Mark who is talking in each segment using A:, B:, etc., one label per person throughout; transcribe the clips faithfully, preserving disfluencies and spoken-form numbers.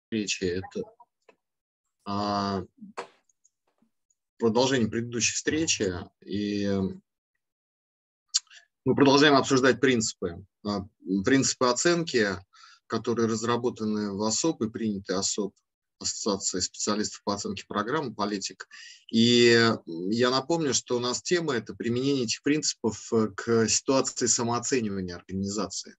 A: встречи – это а, продолжение предыдущей встречи, и мы продолжаем обсуждать принципы. А, принципы оценки, которые разработаны в ОСОП и приняты ОСОП, Ассоциацией специалистов по оценке программ «Политик». И я напомню, что у нас тема – это применение этих принципов к ситуации самооценивания организации.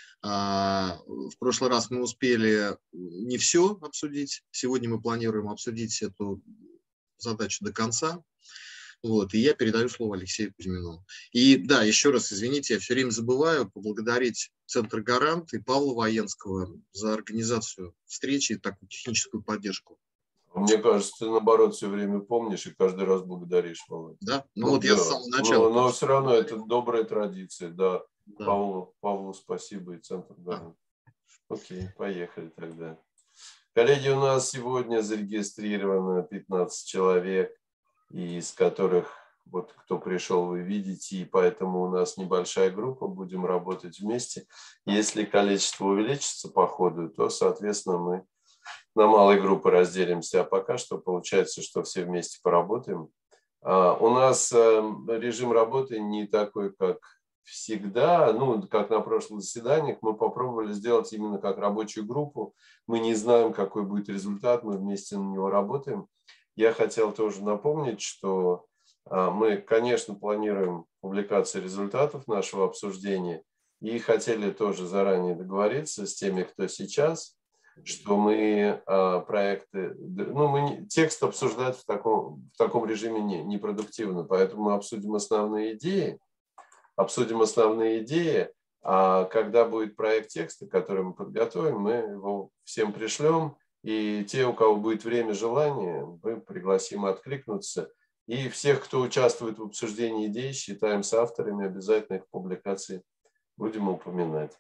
A: В прошлый раз мы успели не все обсудить. Сегодня мы планируем обсудить эту задачу до конца. Вот, и я передаю слово Алексею Кузьмину. И да, еще раз извините, я все время забываю поблагодарить Центр «Гарант» и Павла Военского за организацию встречи и такую техническую поддержку.
B: Мне кажется, ты наоборот все время помнишь и каждый раз благодаришь, Володя.
A: Да? Ну,
B: ну
A: вот
B: да.
A: я с самого начала.
B: Но, но все равно это добрая традиция, да.
A: Да.
B: Павлу, Павлу спасибо и Центр «Гарант».
A: Да.
B: Окей, поехали тогда. Коллеги, у нас сегодня зарегистрировано пятнадцать человек, из которых, вот кто пришел, вы видите, и поэтому у нас небольшая группа, будем работать вместе. Если количество увеличится по ходу, то, соответственно, мы на малые группы разделимся, а пока что получается, что все вместе поработаем. А, у нас режим работы не такой, как всегда, ну, как на прошлых заседаниях, мы попробовали сделать именно как рабочую группу. Мы не знаем, какой будет результат, мы вместе на него работаем. Я хотел тоже напомнить, что мы, конечно, планируем публикацию результатов нашего обсуждения и хотели тоже заранее договориться с теми, кто сейчас, что мы проекты, ну, мы текст обсуждать в таком, в таком режиме не, непродуктивно, поэтому мы обсудим основные идеи, обсудим основные идеи, а когда будет проект текста, который мы подготовим, мы его всем пришлем, и те, у кого будет время, желание, мы пригласим откликнуться. И всех, кто участвует в обсуждении идей, считаем соавторами, обязательно их публикации будем упоминать.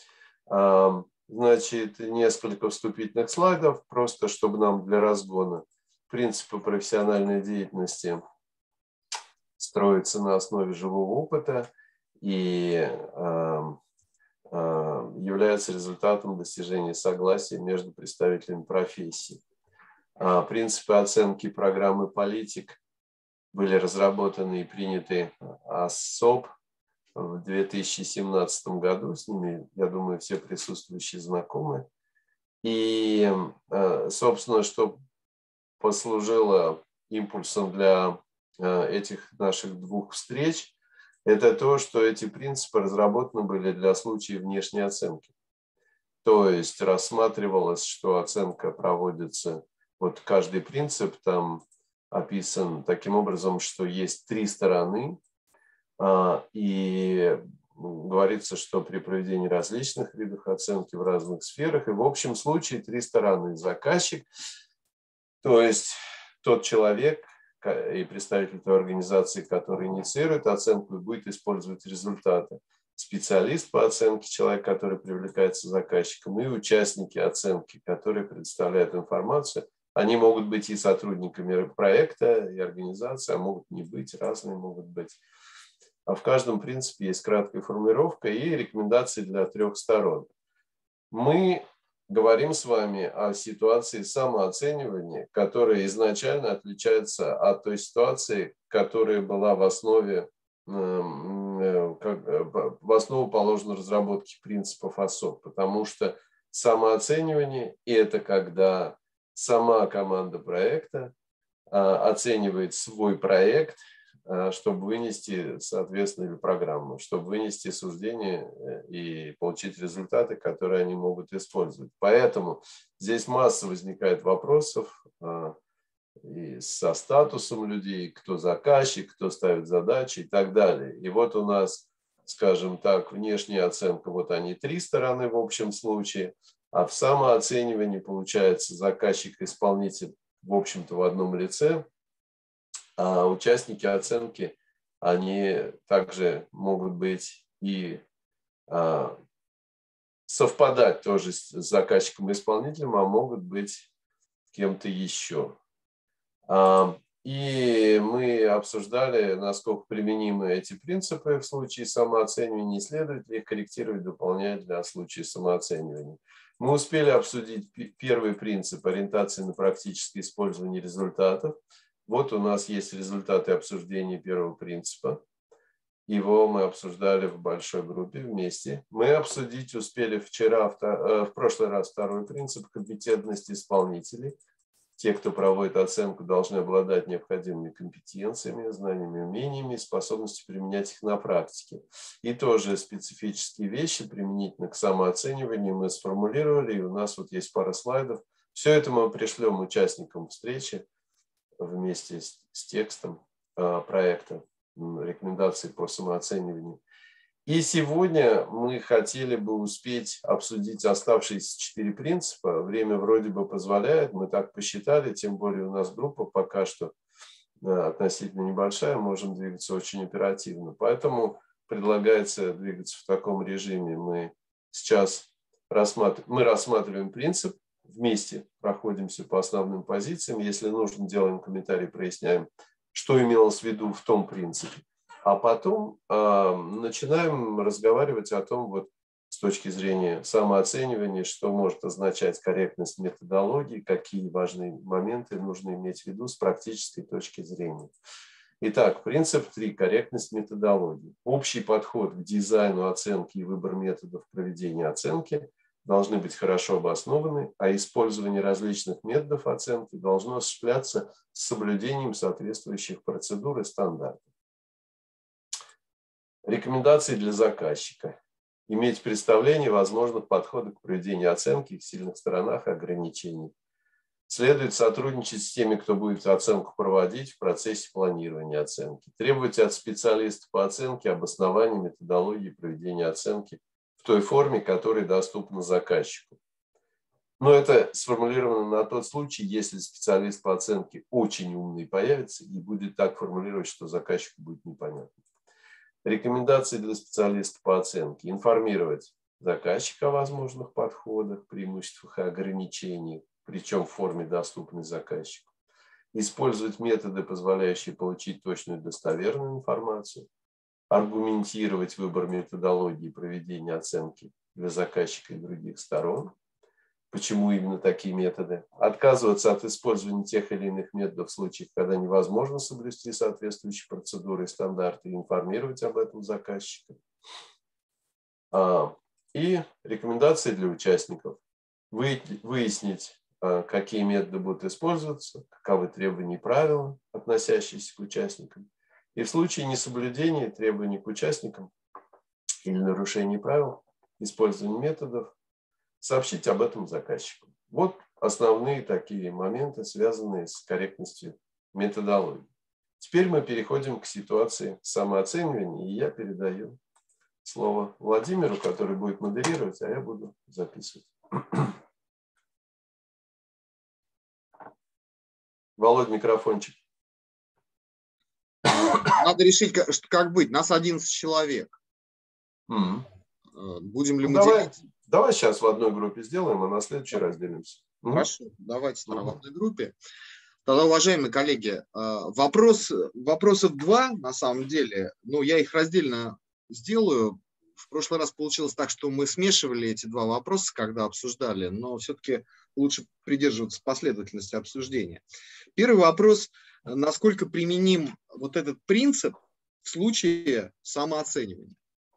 B: Значит, несколько вступительных слайдов, просто чтобы нам для разгона. Принципы профессиональной деятельности строятся на основе живого опыта и является результатом достижения согласия между представителями профессий. Принципы оценки программы «Политик» были разработаны и приняты ОСОП в две тысячи семнадцатом году. С ними, я думаю, все присутствующие знакомы. И, собственно, что послужило импульсом для этих наших двух встреч, это то, что эти принципы разработаны были для случаев внешней оценки. То есть рассматривалось, что оценка проводится, вот каждый принцип там описан таким образом, что есть три стороны, и говорится, что при проведении различных видов оценки в разных сферах, и в общем случае три стороны: заказчик, то есть тот человек и представитель той организации, который инициирует оценку и будет использовать результаты, специалист по оценке, человек, который привлекается заказчиком, и участники оценки, которые представляют информацию. Они могут быть и сотрудниками проекта, и организации, а могут не быть, разные могут быть. А в каждом принципе есть краткая формулировка и рекомендации для трех сторон. Мы говорим с вами о ситуации самооценивания, которая изначально отличается от той ситуации, которая была в основе, в основу положена разработки принципов ОСОП, потому что самооценивание – это когда сама команда проекта оценивает свой проект, чтобы вынести, соответственно, программу, чтобы вынести суждение и получить результаты, которые они могут использовать. Поэтому здесь масса возникает вопросов и со статусом людей, кто заказчик, кто ставит задачи и так далее. И вот у нас, скажем так, внешняя оценка, вот они три стороны в общем случае, а в самооценивании получается заказчик-исполнитель в общем-то в одном лице, а участники оценки, они также могут быть и а, совпадать тоже с заказчиком-исполнителем, а могут быть кем-то еще. А, и мы обсуждали, насколько применимы эти принципы в случае самооценивания, следует ли их корректировать, дополнять для случая самооценивания. Мы успели обсудить первый принцип ориентации на практическое использование результатов. Вот у нас есть результаты обсуждения первого принципа. Его мы обсуждали в большой группе вместе. Мы обсудить успели вчера, в прошлый раз второй принцип компетентности исполнителей. Те, кто проводит оценку, должны обладать необходимыми компетенциями, знаниями, умениями и способностью применять их на практике. И тоже специфические вещи применительно к самооцениванию мы сформулировали, и у нас вот есть пара слайдов. Все это мы пришлем участникам встречи вместе с, с текстом э, проекта, рекомендаций по самооцениванию. И сегодня мы хотели бы успеть обсудить оставшиеся четыре принципа. Время вроде бы позволяет, мы так посчитали, тем более у нас группа пока что относительно небольшая, можем двигаться очень оперативно. Поэтому предлагается двигаться в таком режиме. Мы сейчас рассматриваем, мы рассматриваем принцип, вместе проходимся по основным позициям. Если нужно, делаем комментарий, проясняем, что имелось в виду в том принципе. А потом э, начинаем разговаривать о том, вот, с точки зрения самооценивания, что может означать корректность методологии, какие важные моменты нужно иметь в виду с практической точки зрения. Итак, принцип три. Корректность методологии. Общий подход к дизайну оценки и выбор методов проведения оценки должны быть хорошо обоснованы, а использование различных методов оценки должно осуществляться с соблюдением соответствующих процедур и стандартов. Рекомендации для заказчика. Иметь представление о возможных подходах к проведению оценки, их сильных сторонах и ограничениях. Следует сотрудничать с теми, кто будет оценку проводить в процессе планирования оценки. Требовать от специалиста по оценке обоснования методологии проведения оценки в той форме, которая доступна заказчику. Но это сформулировано на тот случай, если специалист по оценке очень умный появится и будет так формулировать, что заказчику будет непонятно. Рекомендации для специалиста по оценке. Информировать заказчика о возможных подходах, преимуществах и ограничениях, причем в форме, доступной заказчику. Использовать методы, позволяющие получить точную и достоверную информацию. Аргументировать выбор методологии проведения оценки для заказчика и других сторон. Почему именно такие методы? Отказываться от использования тех или иных методов в случаях, когда невозможно соблюсти соответствующие процедуры и стандарты, и информировать об этом заказчика. И рекомендации для участников. Выяснить, какие методы будут использоваться, каковы требования и правила, относящиеся к участникам. И в случае несоблюдения требований к участникам или нарушения правил, использования методов, сообщить об этом заказчику. Вот основные такие моменты, связанные с корректностью методологии. Теперь мы переходим к ситуации самооценивания, и я передаю слово Владимиру, который будет модерировать, а я буду записывать. Володь, микрофончик.
A: Надо решить, как, как быть. Нас одиннадцать человек.
B: Mm-hmm.
A: Будем ли
B: ну,
A: мы
B: давай,
A: делить?
B: Давай сейчас в одной группе сделаем, а на следующий раз делимся.
A: Хорошо, mm-hmm. давайте тогда mm-hmm. в одной группе. Тогда, уважаемые коллеги, вопрос, вопросов два, на самом деле. Ну, я их раздельно сделаю. В прошлый раз получилось так, что мы смешивали эти два вопроса, когда обсуждали, но все-таки лучше придерживаться последовательности обсуждения. Первый вопрос. Насколько применим вот этот принцип в случае самооценивания?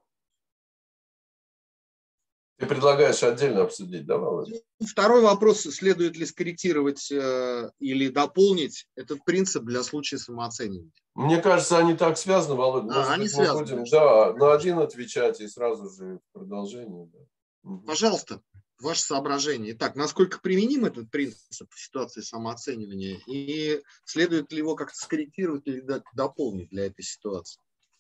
B: Ты предлагаешь отдельно обсудить, да, Володя?
A: Второй вопрос. Следует ли скорректировать э, или дополнить этот принцип для случая самооценивания?
B: Мне кажется, они так связаны, Володя. Может
A: а, они
B: быть, мы
A: связаны,
B: будем да, на один отвечать и сразу же продолжение. Да. Угу.
A: Пожалуйста, ваше соображение. Итак, насколько применим этот принцип в ситуации самооценивания и следует ли его как-то скорректировать или дополнить для этой ситуации?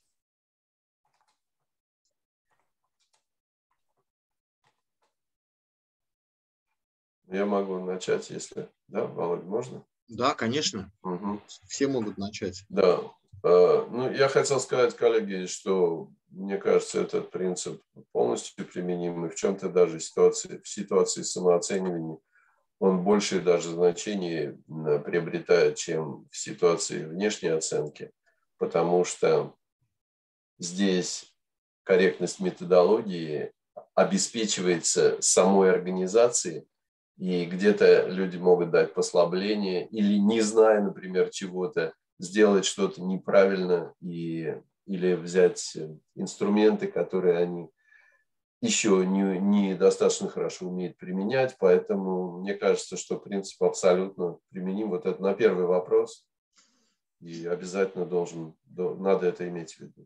B: Я могу начать, если... Да, Володя, можно?
A: Да, конечно.
B: Угу.
A: Все могут начать.
B: Да. Ну, я хотел сказать, коллеги, что, мне кажется, этот принцип полностью применим, и в чем-то даже ситуации, в ситуации самооценивания он больше даже значение приобретает, чем в ситуации внешней оценки, потому что здесь корректность методологии обеспечивается самой организацией, и где-то люди могут дать послабление или, не зная, например, чего-то, сделать что-то неправильно и, или взять инструменты, которые они еще не, не достаточно хорошо умеют применять. Поэтому мне кажется, что принцип абсолютно применим. Вот это на первый вопрос. И обязательно должен, надо это иметь в виду.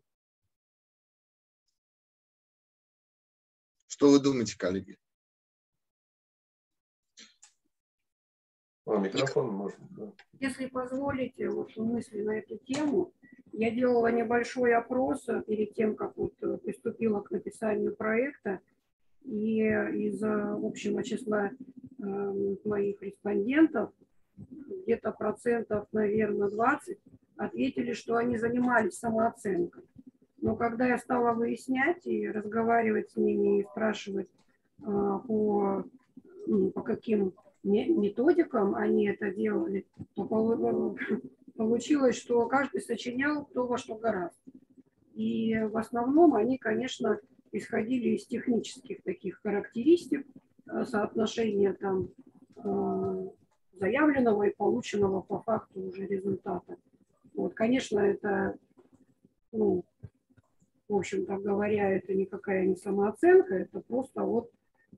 A: Что вы думаете, коллеги?
B: А, микрофон можно, да.
C: Если позволите, вот мысли на эту тему, я делала небольшой опрос перед тем, как вот приступила к написанию проекта, и из общего числа э, моих респондентов где-то процентов, наверное, двадцать ответили, что они занимались самооценкой. Но когда я стала выяснять и разговаривать с ними, и спрашивать э, по, ну, по каким методикам они это делали, то получилось, что каждый сочинял кто во что гораздо. И в основном они, конечно, исходили из технических таких характеристик, соотношения там заявленного и полученного по факту уже результата. Вот, конечно, это, ну, в общем-то говоря, это никакая не самооценка, это просто вот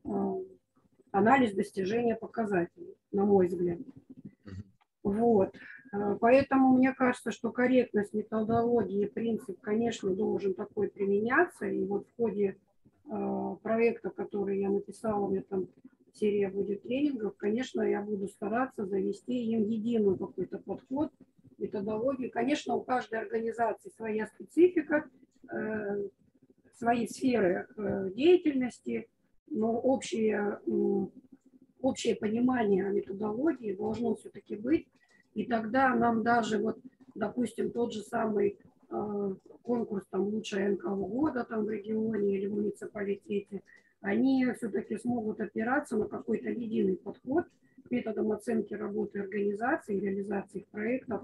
C: анализ достижения показателей, на мой взгляд. Вот. Поэтому мне кажется, что корректность методологии, принцип, конечно, должен такой применяться. И вот в ходе э, проекта, который я написала, у меня там серия будет тренингов, конечно, я буду стараться завести им единый какой-то подход, методологию. Конечно, у каждой организации своя специфика, э, свои сферы э, деятельности, но общее, э, общее понимание методологии должно все-таки быть. И тогда нам даже, вот, допустим, тот же самый э, конкурс там, «Лучшая эн ка о года» там, в регионе или в муниципалитете, они все-таки смогут опираться на какой-то единый подход к методам оценки работы организации и реализации их проектов.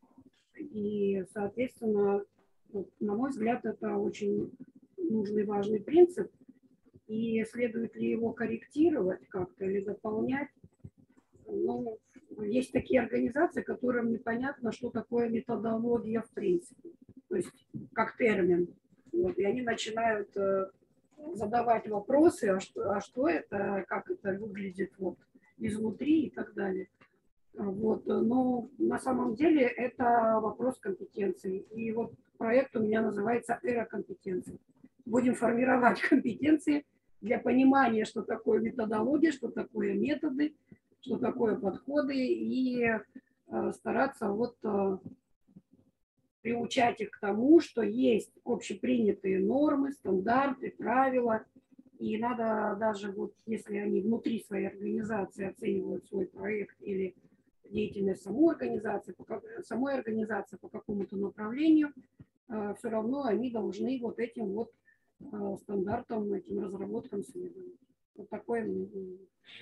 C: И, соответственно, вот, на мой взгляд, это очень нужный, важный принцип. И следует ли его корректировать как-то или дополнять? Ну, есть такие организации, которым непонятно, что такое методология в принципе, то есть как термин. Вот, и они начинают э, задавать вопросы, а что, а что это, как это выглядит вот, изнутри и так далее. Вот, но на самом деле это вопрос компетенции. И вот проект у меня называется «Эра компетенций». Будем формировать компетенции для понимания, что такое методология, что такое методы, что такое подходы, и э, стараться вот э, приучать их к тому, что есть общепринятые нормы, стандарты, правила, и надо даже вот, если они внутри своей организации оценивают свой проект или деятельность самой организации, по, самой организации по какому-то направлению, э, все равно они должны вот этим вот э, стандартам, этим разработкам следовать. Вот такое мнение.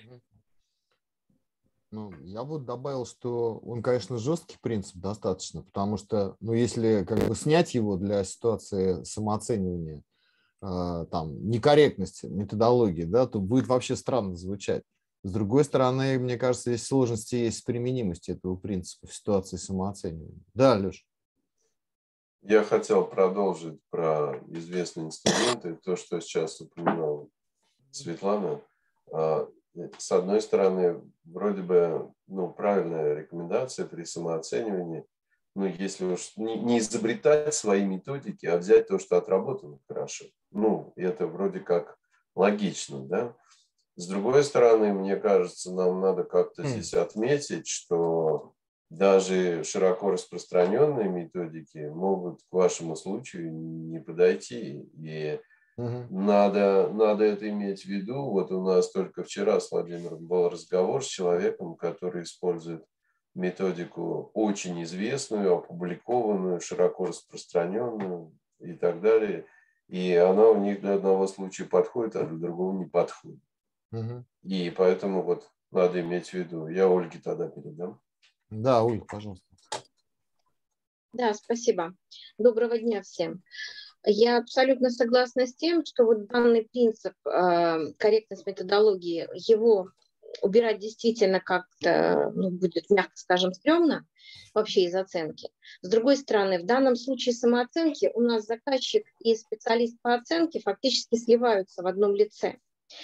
D: Ну, я вот добавил, что он, конечно, жесткий принцип достаточно, потому что, ну, если как бы снять его для ситуации самооценивания, э, там, некорректности методологии, да, то будет вообще странно звучать. С другой стороны, мне кажется, есть сложности, есть применимость этого принципа в ситуации самооценивания. Да, Леш?
B: Я хотел продолжить про известные инструменты, то, что сейчас упоминала Светлана. С одной стороны, вроде бы, ну, правильная рекомендация при самооценивании, ну, если уж не, не изобретать свои методики, а взять то, что отработано хорошо. Ну, это вроде как логично, да. С другой стороны, мне кажется, нам надо как-то здесь отметить, что даже широко распространенные методики могут к вашему случаю не подойти. И Uh-huh. Надо, надо это иметь в виду. Вот у нас только вчера с Владимиром был разговор с человеком, который использует методику очень известную, опубликованную, широко распространенную и так далее. И она у них для одного случая подходит, а для другого не подходит. Uh-huh. И поэтому вот надо иметь в виду. Я Ольге тогда передам.
D: Да, Ольга, пожалуйста.
E: Да, спасибо. Доброго дня всем. Я абсолютно согласна с тем, что вот данный принцип э, корректность методологии, его убирать действительно как-то, ну, будет, мягко скажем, стрёмно вообще из оценки. С другой стороны, в данном случае самооценки у нас заказчик и специалист по оценке фактически сливаются в одном лице.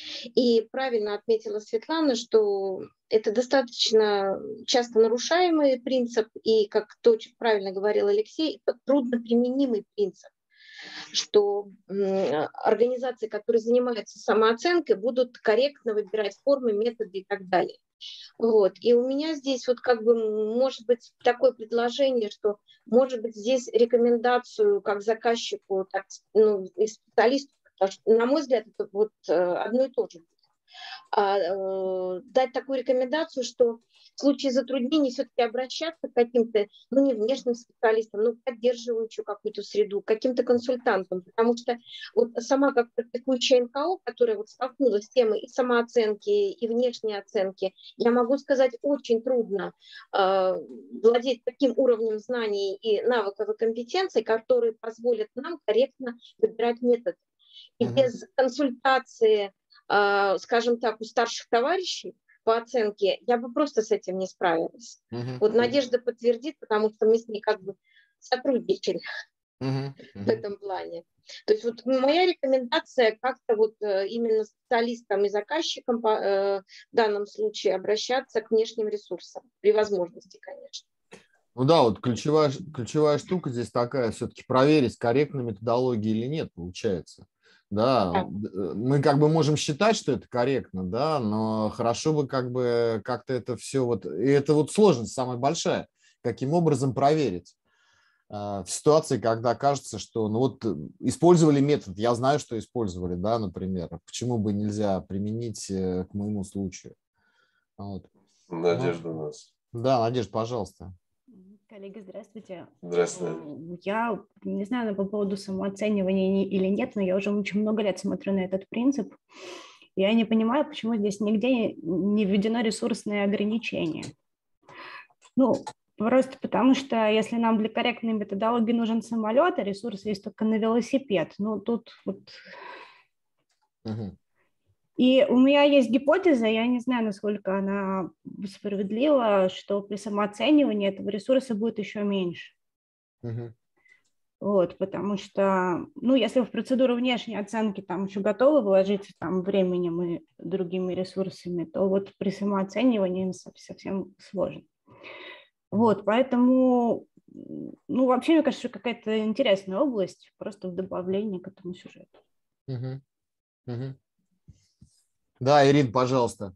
E: И правильно отметила Светлана, что это достаточно часто нарушаемый принцип, и, как то очень правильно говорил Алексей, это трудноприменимый принцип, что организации, которые занимаются самооценкой, будут корректно выбирать формы, методы и так далее. Вот. И у меня здесь вот как бы может быть такое предложение, что может быть здесь рекомендацию как заказчику, так ну, и специалисту, потому что, на мой взгляд, это вот одно и то же. А, э, дать такую рекомендацию, что в случае затруднений все-таки обращаться к каким-то, ну, не внешним специалистам, но поддерживающую какую-то среду, к каким-то консультантам, потому что вот сама как практикующая эн ка о, которая вот столкнулась с темой и самооценки, и внешней оценки, я могу сказать, очень трудно э, владеть таким уровнем знаний и навыков и компетенций, которые позволят нам корректно выбирать метод. И mm-hmm. без консультации, скажем так, у старших товарищей по оценке, я бы просто с этим не справилась. Uh-huh. Вот Надежда подтвердит, потому что мы с ней как бы сотрудничали uh-huh. Uh-huh. в этом плане. То есть вот моя рекомендация как-то вот именно специалистам и заказчикам по, э, в данном случае обращаться к внешним ресурсам, при возможности, конечно.
D: Ну да, вот ключевая, ключевая штука здесь такая, все-таки проверить, корректна методология или нет, получается. Да, мы как бы можем считать, что это корректно, да, но хорошо бы как бы как-то это все вот, и это вот сложность самая большая, каким образом проверить в ситуации, когда кажется, что, ну вот, использовали метод, я знаю, что использовали, да, например, почему бы нельзя применить к моему случаю. Вот.
B: Надежда
D: ну,
B: у нас.
D: Да, Надежда, пожалуйста.
F: Коллеги, здравствуйте.
B: Здравствуйте.
F: Я не знаю по поводу самооценивания или нет, но я уже очень много лет смотрю на этот принцип. Я не понимаю, почему здесь нигде не введено ресурсное ограничение. Ну, просто потому что если нам для корректной методологии нужен самолет, а ресурс есть только на велосипед, ну, тут вот...
D: Угу.
F: И у меня есть гипотеза, я не знаю, насколько она справедлива, что при самооценивании этого ресурса будет еще меньше.
D: Uh-huh.
F: Вот, потому что, ну, если в процедуру внешней оценки там еще готовы вложиться там временем и другими ресурсами, то вот при самооценивании совсем сложно. Вот, поэтому, ну, вообще, мне кажется, какая-то интересная область, просто в добавлении к этому сюжету.
D: Uh-huh. Uh-huh. Да, Ирина, пожалуйста.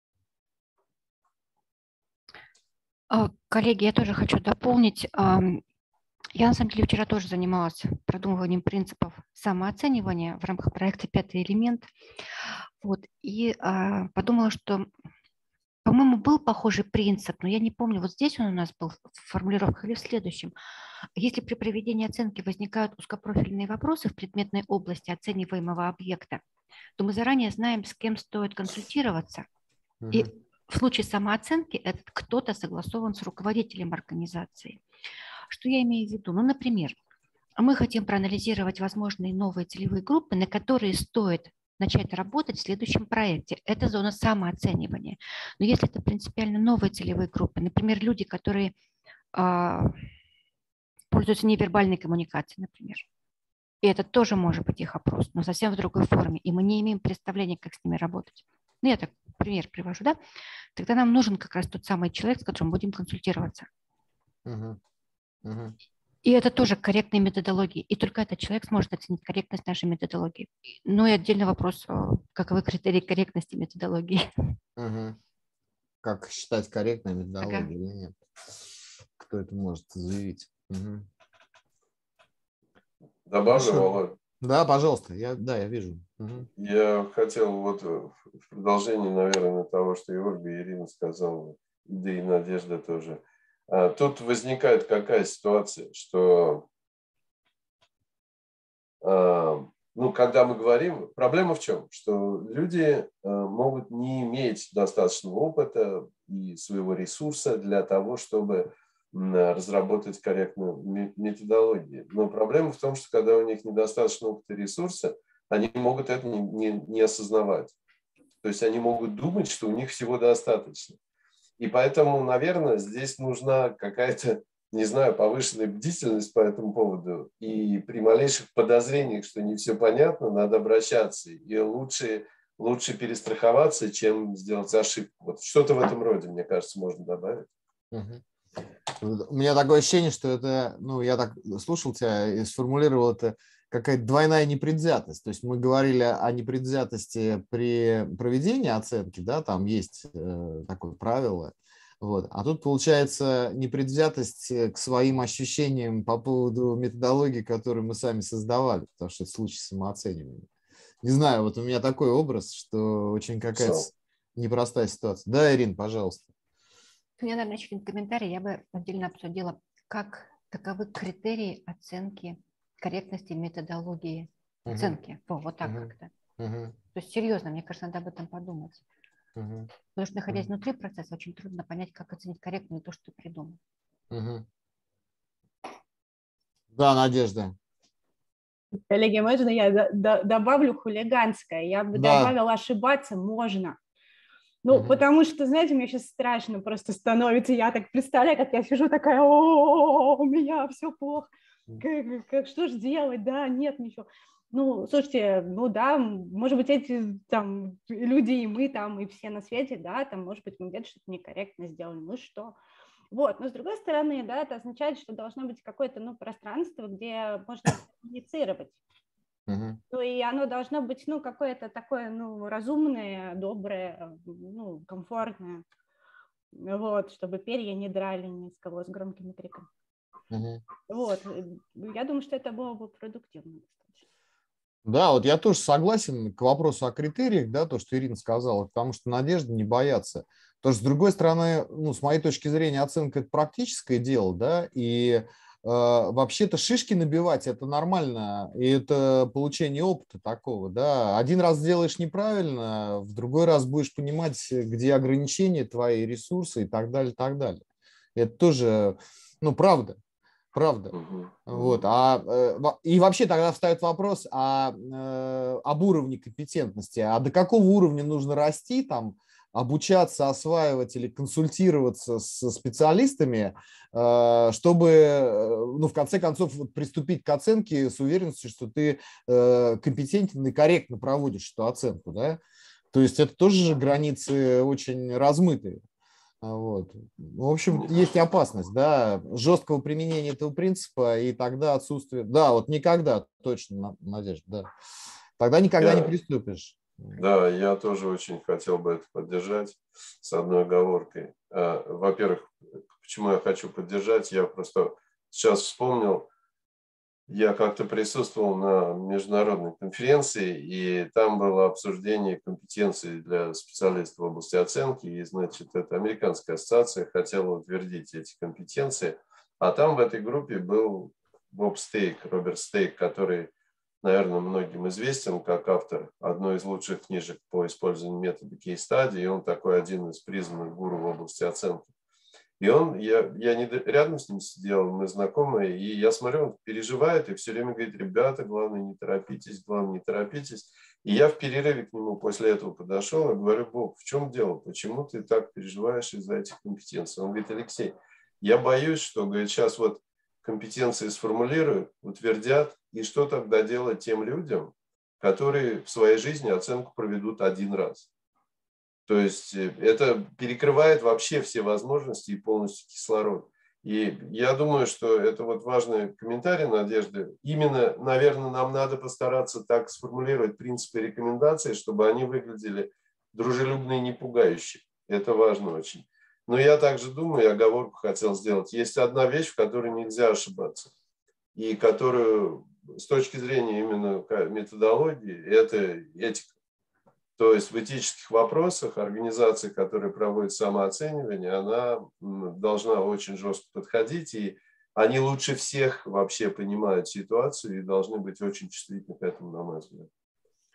G: Коллеги, я тоже хочу дополнить. Я, на самом деле, вчера тоже занималась продумыванием принципов самооценивания в рамках проекта «Пятый элемент». Вот, и а, подумала, что, по-моему, был похожий принцип, но я не помню, вот здесь он у нас был в формулировках или в следующем. Если при проведении оценки возникают узкопрофильные вопросы в предметной области оцениваемого объекта, то мы заранее знаем, с кем стоит консультироваться. Uh-huh. И в случае самооценки этот кто-то согласован с руководителем организации. Что я имею в виду? Ну, например, мы хотим проанализировать возможные новые целевые группы, на которые стоит начать работать в следующем проекте. Это зона самооценивания. Но если это принципиально новые целевые группы, например, люди, которые а, пользуются невербальной коммуникацией, например, и это тоже может быть их опрос, но совсем в другой форме, и мы не имеем представления, как с ними работать. Ну, я так пример привожу, да? Тогда нам нужен как раз тот самый человек, с которым будем консультироваться.
D: Uh-huh. Uh-huh.
G: И это тоже корректная методология. И только этот человек сможет оценить корректность нашей методологии. Ну и отдельный вопрос, каковы критерии корректности методологии.
D: Uh-huh. Как считать корректной методологией
G: ага.
D: или нет? Кто это может заявить? Uh-huh.
B: Добавлю, Володь.
D: Да, пожалуйста. Я, да, я вижу. Uh-huh.
B: Я хотел вот в продолжении, наверное, того, что и Ольга, и Ирина сказала, да и Надежда тоже. Тут возникает какая ситуация, что, ну, когда мы говорим, проблема в чем? Что люди могут не иметь достаточного опыта и своего ресурса для того, чтобы разработать корректную методологию. Но проблема в том, что когда у них недостаточно опыта и ресурса, они могут это не, не, не осознавать. То есть они могут думать, что у них всего достаточно. И поэтому, наверное, здесь нужна какая-то, не знаю, повышенная бдительность по этому поводу. И при малейших подозрениях, что не все понятно, надо обращаться. И лучше, лучше перестраховаться, чем сделать ошибку. Вот что-то в этом роде, мне кажется, можно добавить.
D: У меня такое ощущение, что это, ну, я так слушал тебя и сформулировал это, какая-то двойная непредвзятость. То есть мы говорили о непредвзятости при проведении оценки, да, там есть э, такое правило. Вот. А тут получается непредвзятость к своим ощущениям по поводу методологии, которую мы сами создавали, потому что это случай самооценивания. Не знаю, вот у меня такой образ, что очень какая-то непростая ситуация. Да, Ирина, пожалуйста.
G: У меня, наверное, еще один комментарий. Я бы отдельно обсудила, как таковы критерии оценки корректности методологии uh-huh. оценки. О, вот так uh-huh. как-то. Uh-huh. То есть серьезно, мне кажется, надо об этом подумать. Uh-huh. Потому что, находясь uh-huh. внутри процесса, очень трудно понять, как оценить корректно то, что ты придумал.
D: Uh-huh. Да, Надежда.
F: Коллеги, можно я добавлю хулиганское? Я бы
D: да.
F: добавила, ошибаться можно. Ну, угу. потому что, знаете, мне сейчас страшно просто становится. Я так представляю, как я сижу такая, о, у меня все плохо. Как, как, что же делать? Да, нет, ничего. Ну, слушайте, ну да, может быть, эти там люди и мы там, и все на свете, да, там, может быть, мы где-то что-то некорректно сделали, ну что. Вот, но с другой стороны, да, это означает, что должно быть какое-то, ну, пространство, где можно коммуницировать. Uh-huh. Ну, и оно должно быть, ну, какое-то такое, ну, разумное, доброе, ну, комфортное, вот, чтобы перья не драли ни с кого с громким криком. Uh-huh. Вот, я думаю, что это было бы продуктивно.
D: Да, вот я тоже согласен к вопросу о критериях, да, то, что Ирина сказала, потому что надежда не бояться. Потому что, с другой стороны, ну, с моей точки зрения, оценка – это практическое дело, да, и вообще-то шишки набивать – это нормально, и это получение опыта такого, да. Один раз сделаешь неправильно, в другой раз будешь понимать, где ограничения твои, ресурсы и так далее, так далее. Это тоже, ну, правда, правда. Вот. А, и вообще тогда встает вопрос о, об уровне компетентности. А до какого уровня нужно расти, там, обучаться, осваивать или консультироваться с специалистами, чтобы, ну, в конце концов, приступить к оценке с уверенностью, что ты компетентен и корректно проводишь эту оценку, да? То есть это тоже же границы очень размытые. Вот. В общем, есть опасность, да, жесткого применения этого принципа, и тогда отсутствие... Да, вот никогда, точно, Надежда, да. Тогда никогда
B: Я...
D: не приступишь.
B: Да, я тоже очень хотел бы это поддержать с одной оговоркой. Во-первых, почему я хочу поддержать, я просто сейчас вспомнил, я как-то присутствовал на международной конференции, и там было обсуждение компетенций для специалистов в области оценки, и, значит, эта американская ассоциация хотела утвердить эти компетенции, а там в этой группе был Боб Стейк, Роберт Стейк, который, наверное, многим известен как автор одной из лучших книжек по использованию метода кейс-стади, и он такой один из признанных гуру в области оценки. И он, я, я не, рядом с ним сидел, мы знакомые, и я смотрю, он переживает и все время говорит: ребята, главное, не торопитесь, главное, не торопитесь. И я в перерыве к нему после этого подошел и говорю: Боб, в чем дело? Почему ты так переживаешь из-за этих компетенций? Он говорит: Алексей, я боюсь, что, говорит, сейчас вот компетенции сформулируют, утвердят, и что тогда делать тем людям, которые в своей жизни оценку проведут один раз. То есть это перекрывает вообще все возможности и полностью кислород. И я думаю, что это вот важный комментарий Надежды. Именно, наверное, нам надо постараться так сформулировать принципы и рекомендации, чтобы они выглядели дружелюбно и не пугающе. Это важно очень. Но я также думаю, я оговорку хотел сделать. Есть одна вещь, в которой нельзя ошибаться. И которую с точки зрения именно методологии, это этика. То есть в этических вопросах организация, которая проводит самооценивание, она должна очень жестко подходить, и они лучше всех вообще понимают ситуацию и должны быть очень чувствительны к этому, на мой взгляд.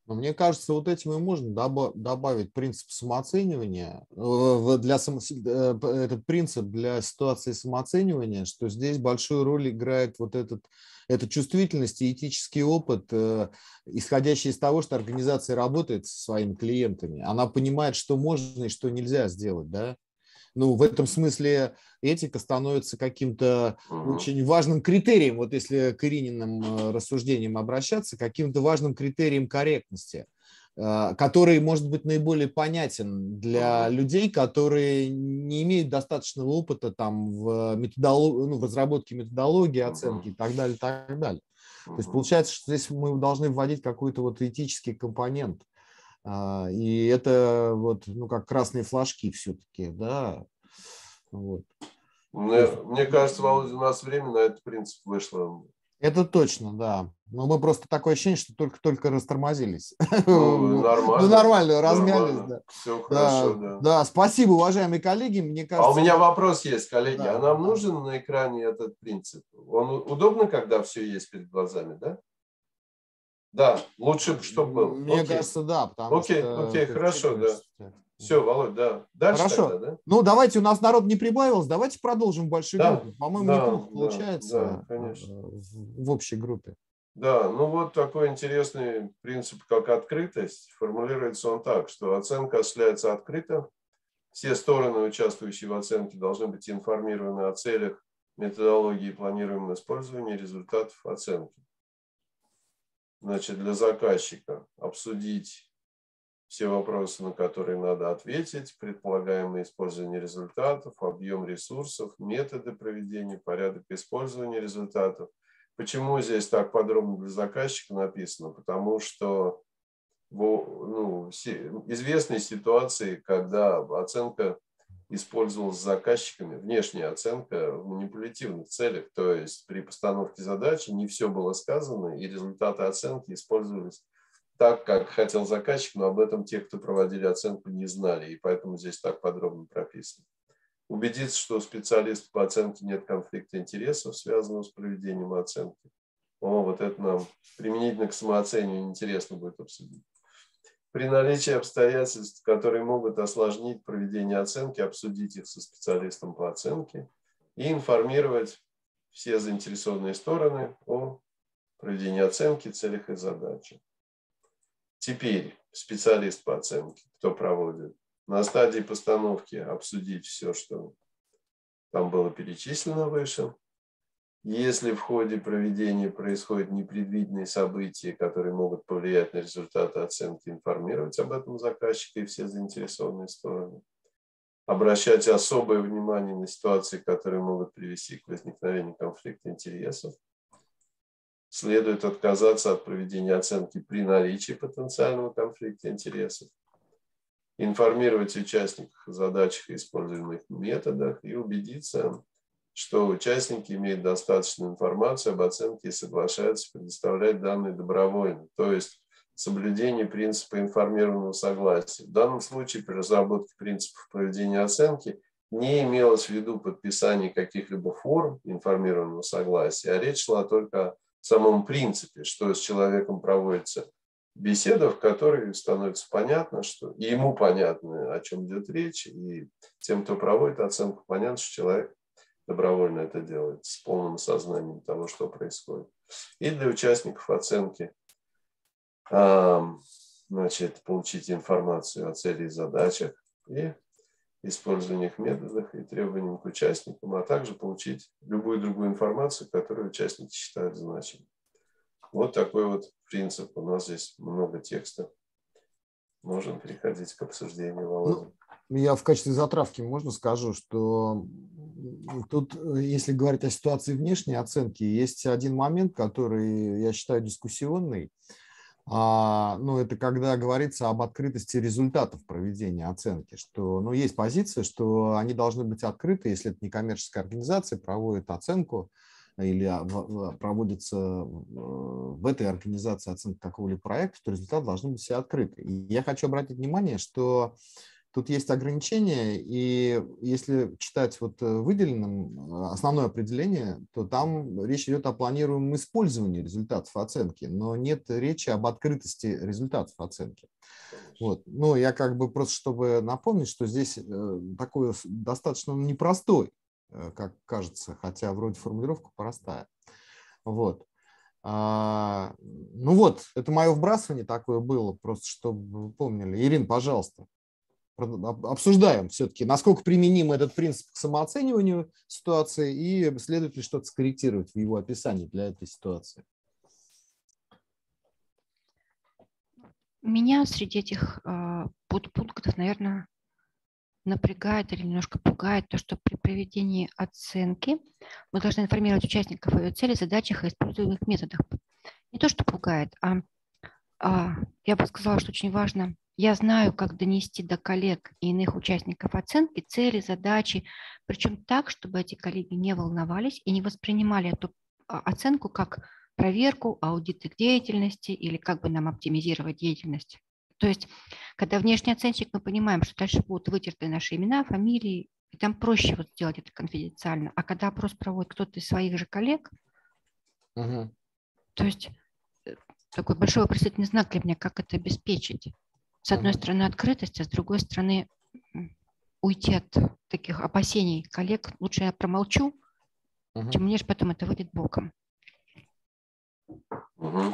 D: Но мне кажется, вот этим и можно добавить принцип самооценивания, для само... этот принцип для ситуации самооценивания, что здесь большую роль играет вот этот, эта чувствительность и этический опыт, исходящий из того, что организация работает со своими клиентами. Она понимает, что можно и что нельзя сделать, да? Ну, в этом смысле этика становится каким-то uh-huh. очень важным критерием, вот если к Ирининым рассуждениям обращаться, каким-то важным критерием корректности, который может быть наиболее понятен для uh-huh. людей, которые не имеют достаточного опыта там, в, методолог... ну, в разработке методологии, оценки uh-huh. и так далее, и так далее. Uh-huh. То есть получается, что здесь мы должны вводить какой-то вот этический компонент. И это вот, ну, как красные флажки все-таки, да. Вот.
B: Мне, мне кажется, Володя, у нас время на этот принцип вышло.
D: Это точно, да. Но мы просто такое ощущение, что только-только растормозились.
B: Ну, нормально.
D: Ну, нормально, размялись,
B: нормально.
D: да.
B: Все хорошо, да.
D: Да, спасибо, уважаемые коллеги. Мне кажется...
B: А у меня вопрос есть, коллеги. А нам нужен на экране этот принцип? Он удобно, когда все есть перед глазами, да? Да, лучше, чтобы был.
D: Мне
B: окей.
D: кажется, да. Потому
B: окей,
D: что
B: окей, хорошо, да. Все, Володь, да. Дальше
D: Хорошо.
B: тогда, да?
D: Ну, давайте, у нас народ не прибавилось, давайте продолжим в большой
B: да,
D: группе. По-моему,
B: да,
D: неплохо
B: да,
D: получается
B: да, конечно.
D: В, в общей группе.
B: Да, ну вот такой интересный принцип, как открытость. Формулируется он так, что оценка осуществляется открыто. Все стороны, участвующие в оценке, должны быть информированы о целях, методологии и планируемом использовании результатов оценки. Значит, для заказчика обсудить все вопросы, на которые надо ответить, предполагаемое использование результатов, объем ресурсов, методы проведения, порядок использования результатов. Почему здесь так подробно для заказчика написано? Потому что в ну, известной ситуации, когда оценка использовалась заказчиками, внешняя оценка в манипулятивных целях, то есть при постановке задачи не все было сказано, и результаты оценки использовались так, как хотел заказчик, но об этом те, кто проводили оценку, не знали, и поэтому здесь так подробно прописано. Убедиться, что у специалиста по оценке нет конфликта интересов, связанного с проведением оценки. О, вот это нам применительно к самооцениванию интересно будет обсудить. При наличии обстоятельств, которые могут осложнить проведение оценки, обсудить их со специалистом по оценке и информировать все заинтересованные стороны о проведении оценки, целях и задачах. Теперь специалист по оценке, кто проводит, на стадии постановки обсудить все, что там было перечислено выше. Если в ходе проведения происходят непредвиденные события, которые могут повлиять на результаты оценки, информировать об этом заказчика и все заинтересованные стороны. Обращать особое внимание на ситуации, которые могут привести к возникновению конфликта интересов. Следует отказаться от проведения оценки при наличии потенциального конфликта интересов. Информировать участников о задачах и используемых методах и убедиться, что участники имеют достаточную информацию об оценке и соглашаются предоставлять данные добровольно, то есть соблюдение принципа информированного согласия. В данном случае при разработке принципов проведения оценки не имелось в виду подписание каких-либо форм информированного согласия, а речь шла только о самом принципе, что с человеком проводится беседа, в которой становится понятно, что и ему понятно, о чем идет речь, и тем, кто проводит оценку, понятно, что человек добровольно это делает с полным сознанием того, что происходит. И для участников оценки значит, получить информацию о цели и задачах и использованиях методах и требованиям к участникам, а также получить любую другую информацию, которую участники считают значимой. Вот такой вот принцип. У нас здесь много текста. Можем переходить к обсуждению, Володя.
D: Ну, я в качестве затравки можно скажу, что тут, если говорить о ситуации внешней оценки, есть один момент, который я считаю дискуссионный. А, ну, это когда говорится об открытости результатов проведения оценки, что, ну, есть позиция, что они должны быть открыты, если это некоммерческая организация проводит оценку или проводится в этой организации оценка какого-либо проекта, то результаты должны быть все открыты. И я хочу обратить внимание, что тут есть ограничения, и если читать вот выделенным основное определение, то там речь идет о планируемом использовании результатов оценки, но нет речи об открытости результатов оценки. Вот. Ну, я как бы просто, чтобы напомнить, что здесь такой достаточно непростой, как кажется, хотя вроде формулировка простая. Вот. А, ну вот, это мое вбрасывание такое было, просто чтобы вы помнили. Ирина, пожалуйста, обсуждаем все-таки, насколько применим этот принцип к самооцениванию ситуации и следует ли что-то скорректировать в его описании для этой ситуации.
G: Меня среди этих э, подпунктов, наверное, напрягает или немножко пугает то, что при проведении оценки мы должны информировать участников о ее цели, задачах и используемых методах. Не то, что пугает, а, а я бы сказала, что очень важно. Я знаю, как донести до коллег и иных участников оценки цели, задачи, причем так, чтобы эти коллеги не волновались и не воспринимали эту оценку как проверку, аудит их деятельности или как бы нам оптимизировать деятельность. То есть, когда внешний оценщик, мы понимаем, что дальше будут вытерты наши имена, фамилии, и там проще вот сделать это конфиденциально. А когда опрос проводит кто-то из своих же коллег, угу. То есть такой большой вопросительный знак для меня, как это обеспечить. С одной угу. стороны открытость, а с другой стороны уйти от таких опасений коллег. Лучше я промолчу, угу. чем мне же потом это выйдет боком.
B: Угу.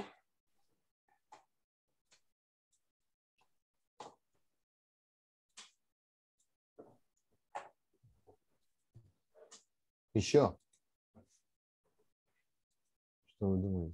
D: Еще? Что вы думаете?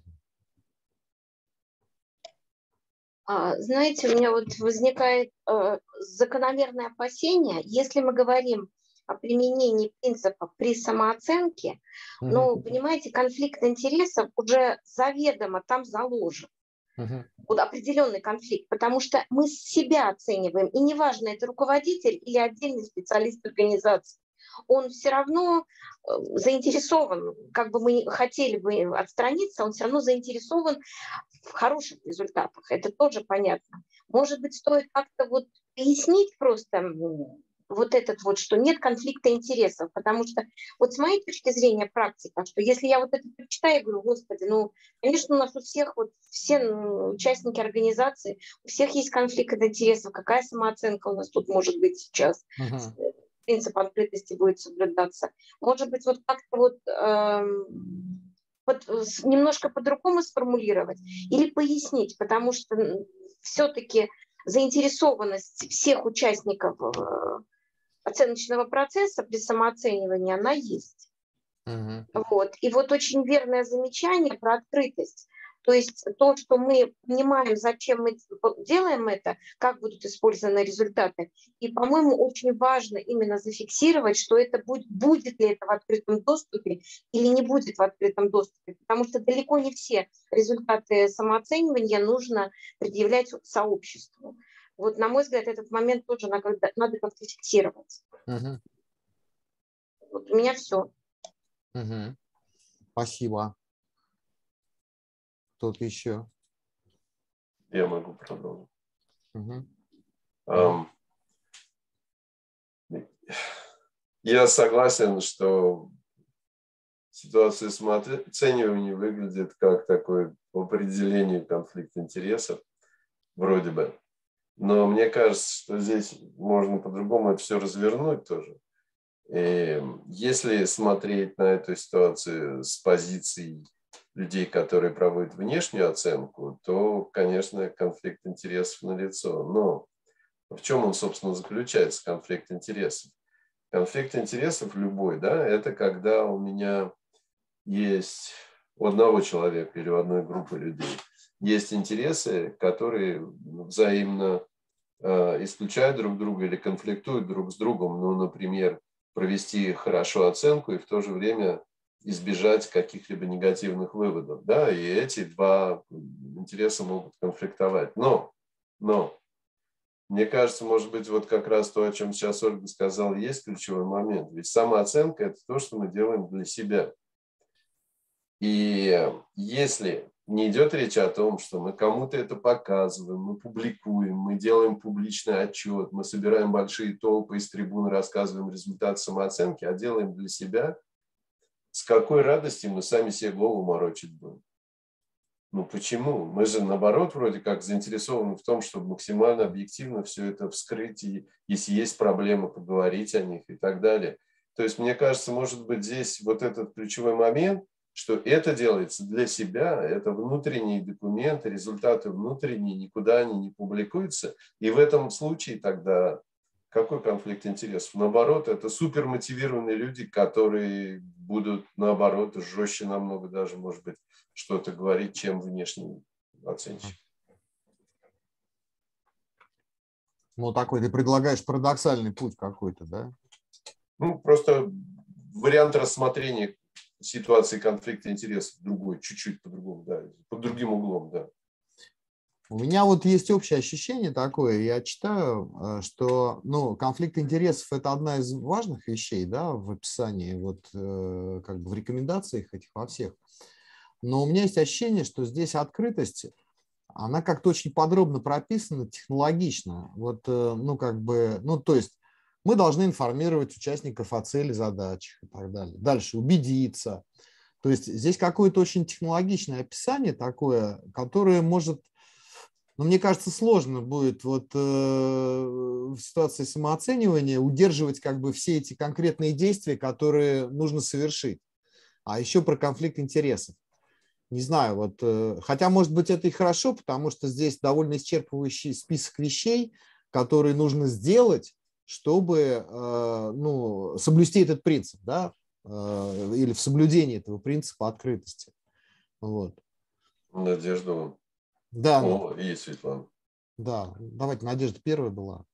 E: А, знаете, у меня вот возникает э, закономерное опасение, если мы говорим о применении принципа при самооценке, mm-hmm. ну, понимаете, конфликт интересов уже заведомо там заложен. Uh-huh. Вот определенный конфликт, потому что мы себя оцениваем, и неважно, это руководитель или отдельный специалист организации, он все равно заинтересован, как бы мы хотели бы отстраниться, он все равно заинтересован в хороших результатах, это тоже понятно. Может быть, стоит как-то вот пояснить просто вот этот вот, что нет конфликта интересов, потому что вот с моей точки зрения практика, что если я вот это прочитаю, я говорю, господи, ну, конечно, у нас у всех, вот все участники организации, у всех есть конфликт интересов, какая самооценка у нас тут может быть сейчас, uh-huh. принцип открытости будет соблюдаться. Может быть, вот как-то вот, эм, вот немножко по-другому сформулировать или пояснить, потому что все-таки заинтересованность всех участников оценочного процесса при самооценивании, она есть. Uh-huh. Вот. И вот очень верное замечание про открытость. То есть то, что мы понимаем, зачем мы делаем это, как будут использованы результаты. И, по-моему, очень важно именно зафиксировать, что это будет, будет ли это в открытом доступе или не будет в открытом доступе. Потому что далеко не все результаты самооценивания нужно предъявлять сообществу. Вот, на мой взгляд, этот момент тоже надо, надо как-то фиксировать.
D: Угу.
E: Вот у меня все.
D: Угу. Спасибо. Кто-то еще?
B: Я могу продолжить.
D: Угу.
B: Um, я согласен, что ситуация самооценивания выглядит как такой по определению конфликт интересов, вроде бы. Но мне кажется, что здесь можно по-другому это все развернуть тоже. И если смотреть на эту ситуацию с позиции людей, которые проводят внешнюю оценку, то, конечно, конфликт интересов налицо. Но в чем он, собственно, заключается, конфликт интересов? Конфликт интересов любой, да, это когда у меня есть у одного человека или у одной группы людей есть интересы, которые взаимно э, исключают друг друга или конфликтуют друг с другом. Ну, например, провести хорошо оценку и в то же время избежать каких-либо негативных выводов. Да? И эти два интереса могут конфликтовать. Но, но, мне кажется, может быть, вот как раз то, о чем сейчас Ольга сказала, есть ключевой момент. Ведь самооценка – это то, что мы делаем для себя. И если Не идет речь о том, что мы кому-то это показываем, мы публикуем, мы делаем публичный отчет, мы собираем большие толпы из трибун, рассказываем результат самооценки, а делаем для себя. С какой радости мы сами себе голову морочить будем? Ну почему? Мы же, наоборот, вроде как заинтересованы в том, чтобы максимально объективно все это вскрыть, и если есть проблемы, поговорить о них и так далее. То есть, мне кажется, может быть, здесь вот этот ключевой момент, что это делается для себя, это внутренние документы, результаты внутренние, никуда они не публикуются. И в этом случае тогда какой конфликт интересов? Наоборот, это супермотивированные люди, которые будут, наоборот, жестче намного даже, может быть, что-то говорить, чем внешний оценщик.
D: Ну, такой ты предлагаешь парадоксальный путь какой-то, да?
B: Ну, просто вариант рассмотрения ситуации конфликта интересов другой, чуть-чуть по-другому, да, под другим углом, да.
D: У меня вот есть общее ощущение такое, я читаю, что ну, конфликт интересов – это одна из важных вещей, да, в описании, вот как бы в рекомендациях этих во всех. Но у меня есть ощущение, что здесь открытость, она как-то очень подробно прописана, технологично. Вот, ну, как бы, ну, то есть мы должны информировать участников о цели, задачах и так далее. Дальше убедиться. То есть здесь какое-то очень технологичное описание такое, которое может, ну, мне кажется, сложно будет вот э, в ситуации самооценивания удерживать как бы все эти конкретные действия, которые нужно совершить. А еще про конфликт интересов. Не знаю, вот, э, хотя, может быть, это и хорошо, потому что здесь довольно исчерпывающий список вещей, которые нужно сделать, чтобы э, ну, соблюсти этот принцип, да, э, или в соблюдении этого принципа открытости. Вот.
B: Надежда.
D: Да,
B: О,
D: ну,
B: и Светлана.
D: Да, давайте, Надежда первая была.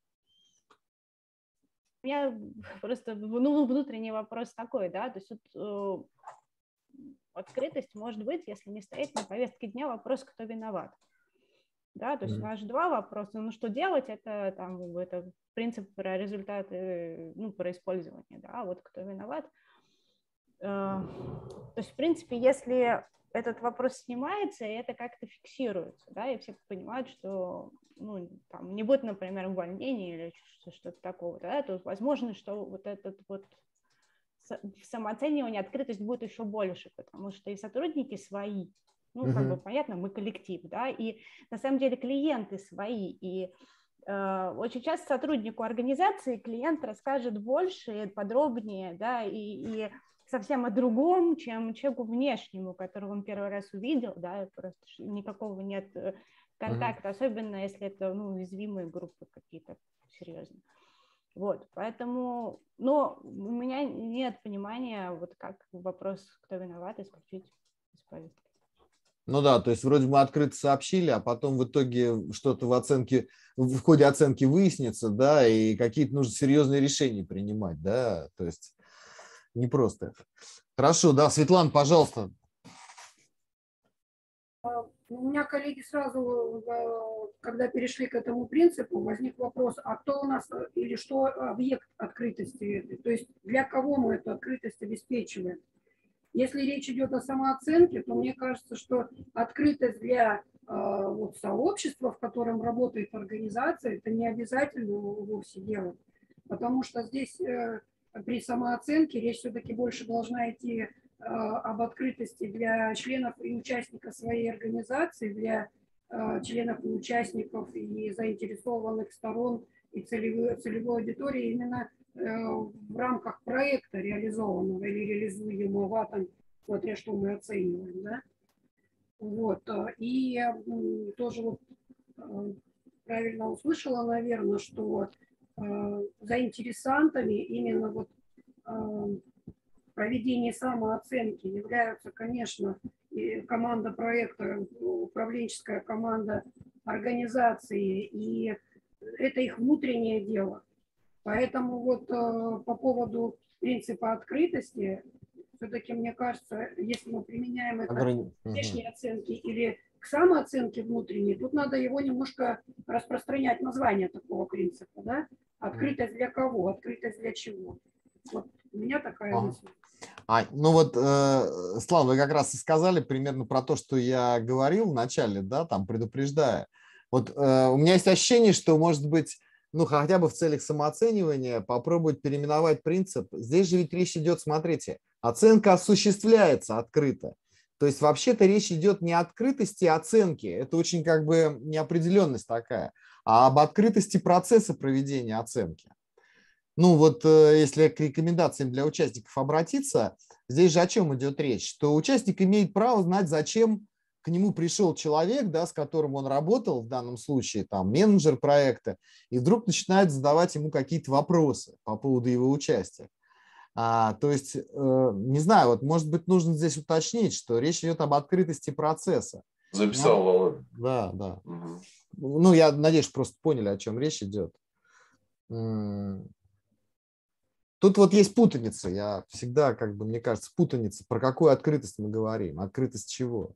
F: У меня просто ну, внутренний вопрос такой, да, то есть вот, э, открытость может быть, если не стоит на повестке дня вопрос, кто виноват. Да, то есть mm-hmm. у нас два вопроса. Ну, что делать, это, там, это принцип про результаты, ну, про использование, да, вот кто виноват. То есть, в принципе, если этот вопрос снимается, и это как-то фиксируется, да, и все понимают, что, ну, там, не будет, например, увольнения или что-то такого, да, то возможно, что вот этот вот в самооценивании открытость будет еще больше, потому что и сотрудники свои, ну, uh-huh. как бы понятно, мы коллектив, да, и на самом деле клиенты свои, и э, очень часто сотруднику организации клиент расскажет больше, подробнее, да, и, и совсем о другом, чем человеку внешнему, которого он первый раз увидел, да, просто никакого нет контакта, uh-huh. особенно если это, ну, уязвимые группы какие-то серьезные. Вот, поэтому, но у меня нет понимания, вот как вопрос, кто виноват, исключить из повестки.
D: Ну да, то есть вроде мы открыто сообщили, а потом в итоге что-то в оценке, в ходе оценки выяснится, да, и какие-то нужно серьезные решения принимать, да, то есть не просто это. Хорошо, да, Светлана, пожалуйста.
C: У меня коллеги сразу, когда перешли к этому принципу, возник вопрос, а кто у нас или что объект открытости, то есть для кого мы эту открытость обеспечиваем. Если речь идет о самооценке, то мне кажется, что открытость для вот, сообщества, в котором работает организация, это не обязательно вовсе делать, потому что здесь при самооценке речь все-таки больше должна идти об открытости для членов и участников своей организации, для э, членов и участников и заинтересованных сторон и целевой, целевой аудитории именно э, в рамках проекта реализованного или реализуемого, там, смотря что мы оцениваем. Да? Вот. И э, тоже вот, э, правильно услышала, наверное, что э, заинтересантами именно вот э, проведение самооценки являются, конечно, и команда проекта, управленческая команда организации, и это их внутреннее дело. Поэтому вот по поводу принципа открытости, все-таки, мне кажется, если мы применяем это к внешней оценке или к самооценке внутренней, тут надо его немножко распространять, название такого принципа, да? Открытость для кого? Открытость для чего? Вот у меня такая мысль.
D: А, ну вот, э, Слава, вы как раз и сказали примерно про то, что я говорил в начале, да, там предупреждая. Вот э, у меня есть ощущение, что, может быть, ну хотя бы в целях самооценивания попробовать переименовать принцип. Здесь же ведь речь идет, смотрите, оценка осуществляется открыто. То есть вообще-то речь идет не о открытости оценки, это очень как бы неопределенность такая, а об открытости процесса проведения оценки. Ну вот если к рекомендациям для участников обратиться, здесь же о чем идет речь? Что участник имеет право знать, зачем к нему пришел человек, да, с которым он работал, в данном случае там менеджер проекта, и вдруг начинает задавать ему какие-то вопросы по поводу его участия. А, то есть, э, не знаю, вот может быть нужно здесь уточнить, что речь идет об открытости процесса.
B: Записал, Володя.
D: Да, да.
B: Угу.
D: Ну, я надеюсь, просто поняли, о чем речь идет. Тут вот есть путаница. Я всегда, как бы, мне кажется, путаница. Про какую открытость мы говорим? Открытость чего?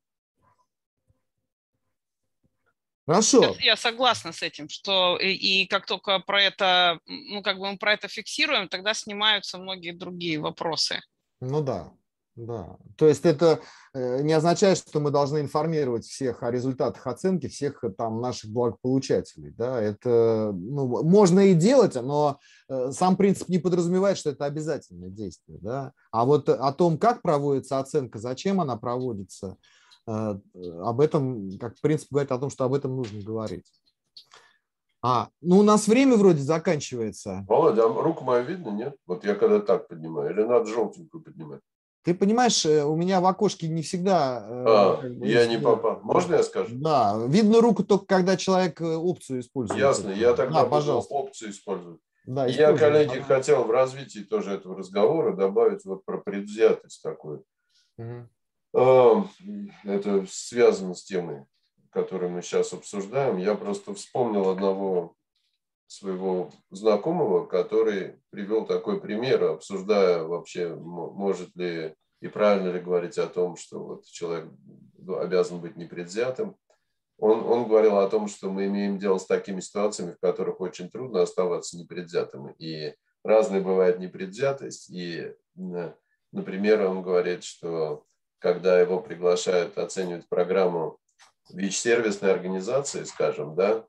D: Хорошо.
H: Я согласна с этим, что и, и как только про это, ну, как бы мы про это фиксируем, тогда снимаются многие другие вопросы.
D: Ну да, да. То есть это не означает, что мы должны информировать всех о результатах оценки, всех там наших благополучателей. Да? Это, ну, можно и делать, но сам принцип не подразумевает, что это обязательное действие. Да? А вот о том, как проводится оценка, зачем она проводится, об этом, как принцип говорит о том, что об этом нужно говорить. А, ну у нас время вроде заканчивается.
B: Володя, а руку мою видно, нет? Вот я когда так поднимаю, или надо желтенькую поднимать?
D: Ты понимаешь, у меня в окошке не всегда...
B: А,
D: как бы,
B: я не попал. Можно я скажу?
D: Да, видно руку только, когда человек опцию использует.
B: Ясно, я тогда
D: да,
B: буду
D: пожалуйста.
B: опцию использовать.
D: Да,
B: я, коллеги, ага. хотел в развитии тоже этого разговора добавить вот про предвзятость такую. Угу. Это связано с темой, которую мы сейчас обсуждаем. Я просто вспомнил одного своего знакомого, который привел такой пример, обсуждая вообще, может ли и правильно ли говорить о том, что вот человек обязан быть непредвзятым. Он, он говорил о том, что мы имеем дело с такими ситуациями, в которых очень трудно оставаться непредвзятым. И разная бывает непредвзятость. И, например, он говорит, что когда его приглашают оценивать программу ВИЧ-сервисной организации, скажем, да,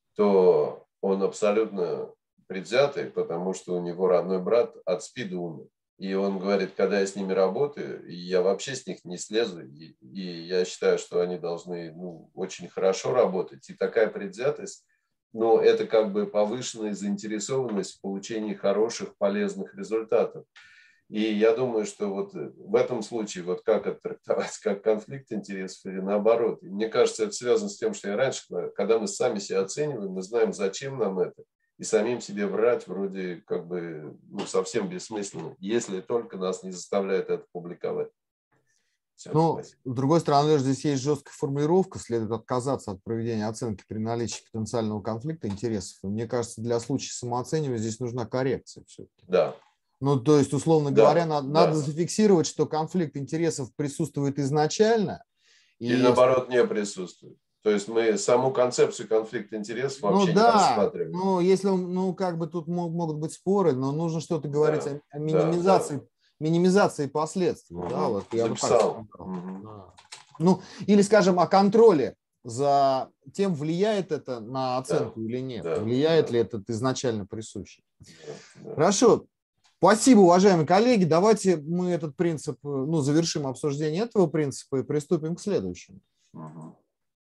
B: то он абсолютно предвзятый, потому что у него родной брат от СПИДа умер. И он говорит, когда я с ними работаю, я вообще с них не слезу, и, и я считаю, что они должны, ну, очень хорошо работать. И такая предвзятость, ну, это как бы повышенная заинтересованность в получении хороших, полезных результатов. И я думаю, что вот в этом случае, вот как это трактовать, как конфликт интересов или наоборот. И мне кажется, это связано с тем, что я раньше, когда мы сами себя оцениваем, мы знаем, зачем нам это. И самим себе врать вроде как бы, ну, совсем бессмысленно, если только нас не заставляют это публиковать.
D: Все, ну, с другой стороны, здесь есть жесткая формулировка, следует отказаться от проведения оценки при наличии потенциального конфликта интересов. И мне кажется, для случая самооценивания здесь нужна коррекция все-таки.
B: Да.
D: Ну, то есть, условно да, говоря, надо, да. надо зафиксировать, что конфликт интересов присутствует изначально.
B: Или, и... наоборот, не присутствует. То есть мы саму концепцию конфликта интересов вообще
D: ну, да.
B: не рассматриваем.
D: Ну, если, ну, как бы тут могут быть споры, но нужно что-то говорить да, о, о минимизации, да, да. минимизации последствий. Угу. Да, вот я
B: Записал.
D: бы так угу. да. Ну, или, скажем, о контроле за тем, влияет это на оценку да. или нет. Да. Влияет да. ли это изначально присуще. Да. Да. Хорошо. Спасибо, уважаемые коллеги. Давайте мы этот принцип, ну, завершим обсуждение этого принципа и приступим к следующему.
B: Угу.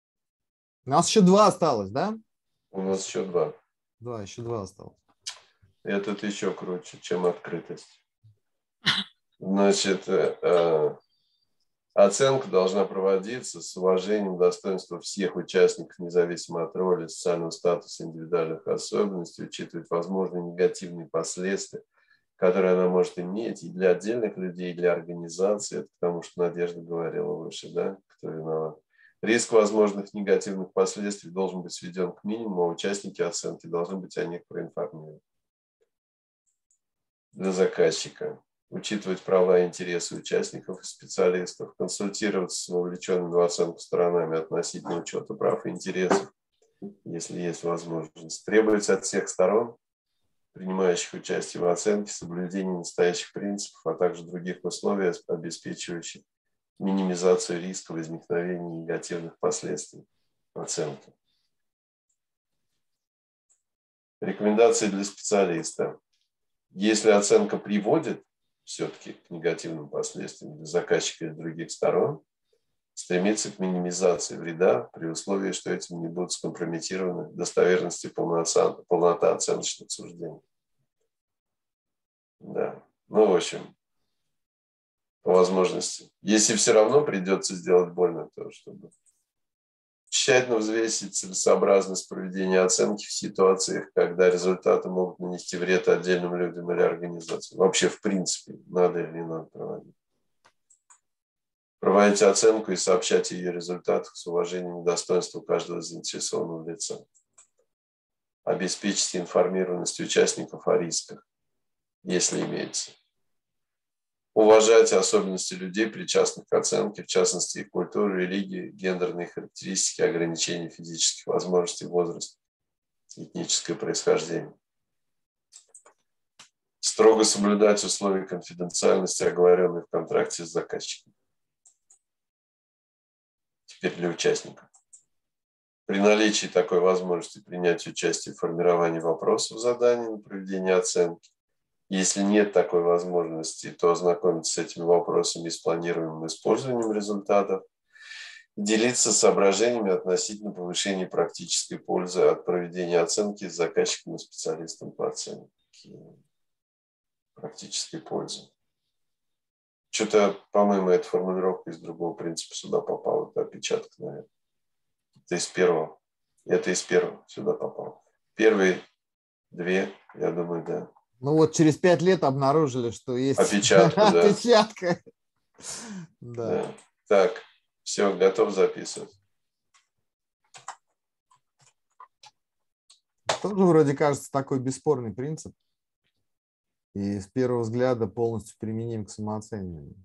D: У нас еще два осталось, да?
B: У нас еще два.
D: Да, еще два осталось.
B: Этот еще круче, чем открытость. Значит, э, оценка должна проводиться с уважением достоинства всех участников, независимо от роли, социального статуса, индивидуальных особенностей, учитывать возможные негативные последствия, которые она может иметь и для отдельных людей, и для организации. Это потому что Надежда говорила выше, да, кто виноват. Риск возможных негативных последствий должен быть сведен к минимуму, а участники оценки должны быть о них проинформированы. Для заказчика. Учитывать права и интересы участников и специалистов, консультироваться с вовлеченными в оценку сторонами относительно учета прав и интересов, если есть возможность. Требуется от всех сторон принимающих участие в оценке, соблюдение настоящих принципов, а также других условий, обеспечивающих минимизацию риска возникновения негативных последствий оценки. Рекомендации для специалиста. Если оценка приводит все-таки к негативным последствиям для заказчика и других сторон, стремиться к минимизации вреда при условии, что этим не будут скомпрометированы достоверность и полнота, полнота оценочных суждений. Да. Ну, в общем, по возможности. Если все равно придется сделать больно, то чтобы тщательно взвесить целесообразность проведения оценки в ситуациях, когда результаты могут нанести вред отдельным людям или организациям. Вообще, в принципе, надо или не надо проводить. Проводить оценку и сообщать ее результатах с уважением и достоинством каждого заинтересованного лица. Обеспечить информированность участников о рисках, если имеется. Уважать особенности людей, причастных к оценке, в частности, их культуру, религию, гендерные характеристики, ограничения физических возможностей, возраст, этническое происхождение. Строго соблюдать условия конфиденциальности, оговоренные в контракте с заказчиком. Теперь для участников. При наличии такой возможности принять участие в формировании вопросов заданий на проведение оценки. Если нет такой возможности, то ознакомиться с этими вопросами и с планируемым использованием результатов, делиться соображениями относительно повышения практической пользы от проведения оценки с заказчиком и специалистом по оценке. Практической пользы. Что-то, по-моему, эта формулировка из другого принципа сюда попала. Это опечаток, наверное. Это из первого. Это из первого сюда попало. Первые две, я думаю, да.
D: Ну вот через пять лет обнаружили, что есть
B: опечатка. Да.
D: Опечатка. Да.
B: Да. Так, все, готов записывать.
D: Тоже вроде кажется такой бесспорный принцип. И с первого взгляда полностью применим к самооцениванию.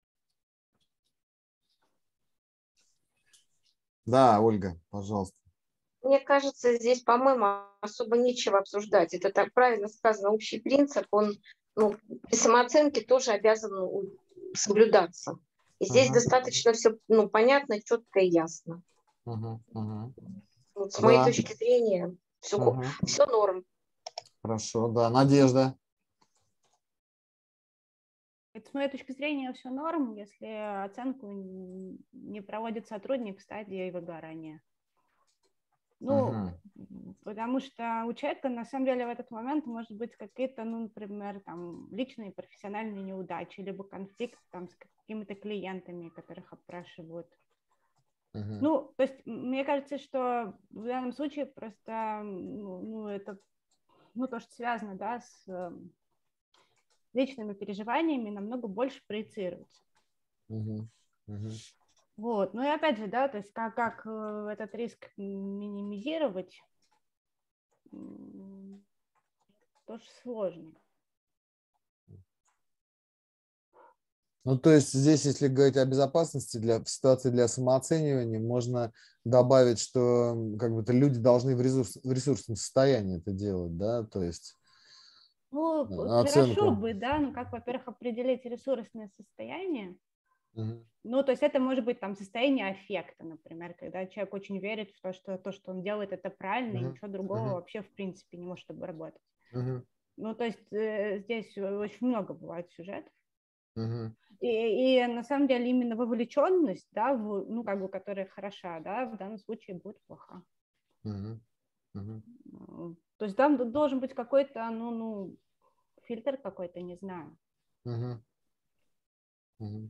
D: Да, Ольга, пожалуйста.
E: Мне кажется, здесь, по-моему, особо нечего обсуждать. Это так правильно сказано, общий принцип, он ну, при самооценке тоже обязан соблюдаться. И здесь uh-huh. достаточно все ну, понятно, четко и ясно. Uh-huh. Uh-huh. Вот, с да. моей точки зрения, все, uh-huh. все норм.
D: Хорошо, да. Надежда.
F: Это, с моей точки зрения, все норм, если оценку не проводит сотрудник в стадии выгорания. Ну, uh-huh. потому что у человека, на самом деле, в этот момент может быть какие-то, ну, например, там, личные профессиональные неудачи, либо конфликт там, с какими-то клиентами, которых опрашивают. Uh-huh. Ну, то есть, мне кажется, что в данном случае просто, ну, ну это, ну, то, что связано, да, с личными переживаниями, намного больше проецируется. Uh-huh. Uh-huh. Вот, ну и опять же, да, то есть как, как этот риск минимизировать, тоже сложно.
D: Ну, то есть здесь, если говорить о безопасности для, в ситуации для самооценивания, можно добавить, что как бы люди должны в, ресурс, в ресурсном состоянии это делать, да, то есть
F: ну,
D: оценка.
F: Хорошо бы, да, ну как, во-первых, определить ресурсное состояние.
D: Угу.
F: Ну, то есть это может быть там состояние аффекта, например, когда человек очень верит в то, что то, что он делает, это правильно, uh-huh. и ничего другого uh-huh. вообще в принципе не может обработать. Uh-huh. Ну, то есть э, здесь очень много бывает сюжетов. Uh-huh. И, и на самом деле именно вовлеченность, да, в, ну, как бы, которая хороша, да, в данном случае будет плоха. Uh-huh. Uh-huh. То есть там должен быть какой-то, ну, ну, фильтр какой-то, не знаю. Uh-huh. Uh-huh.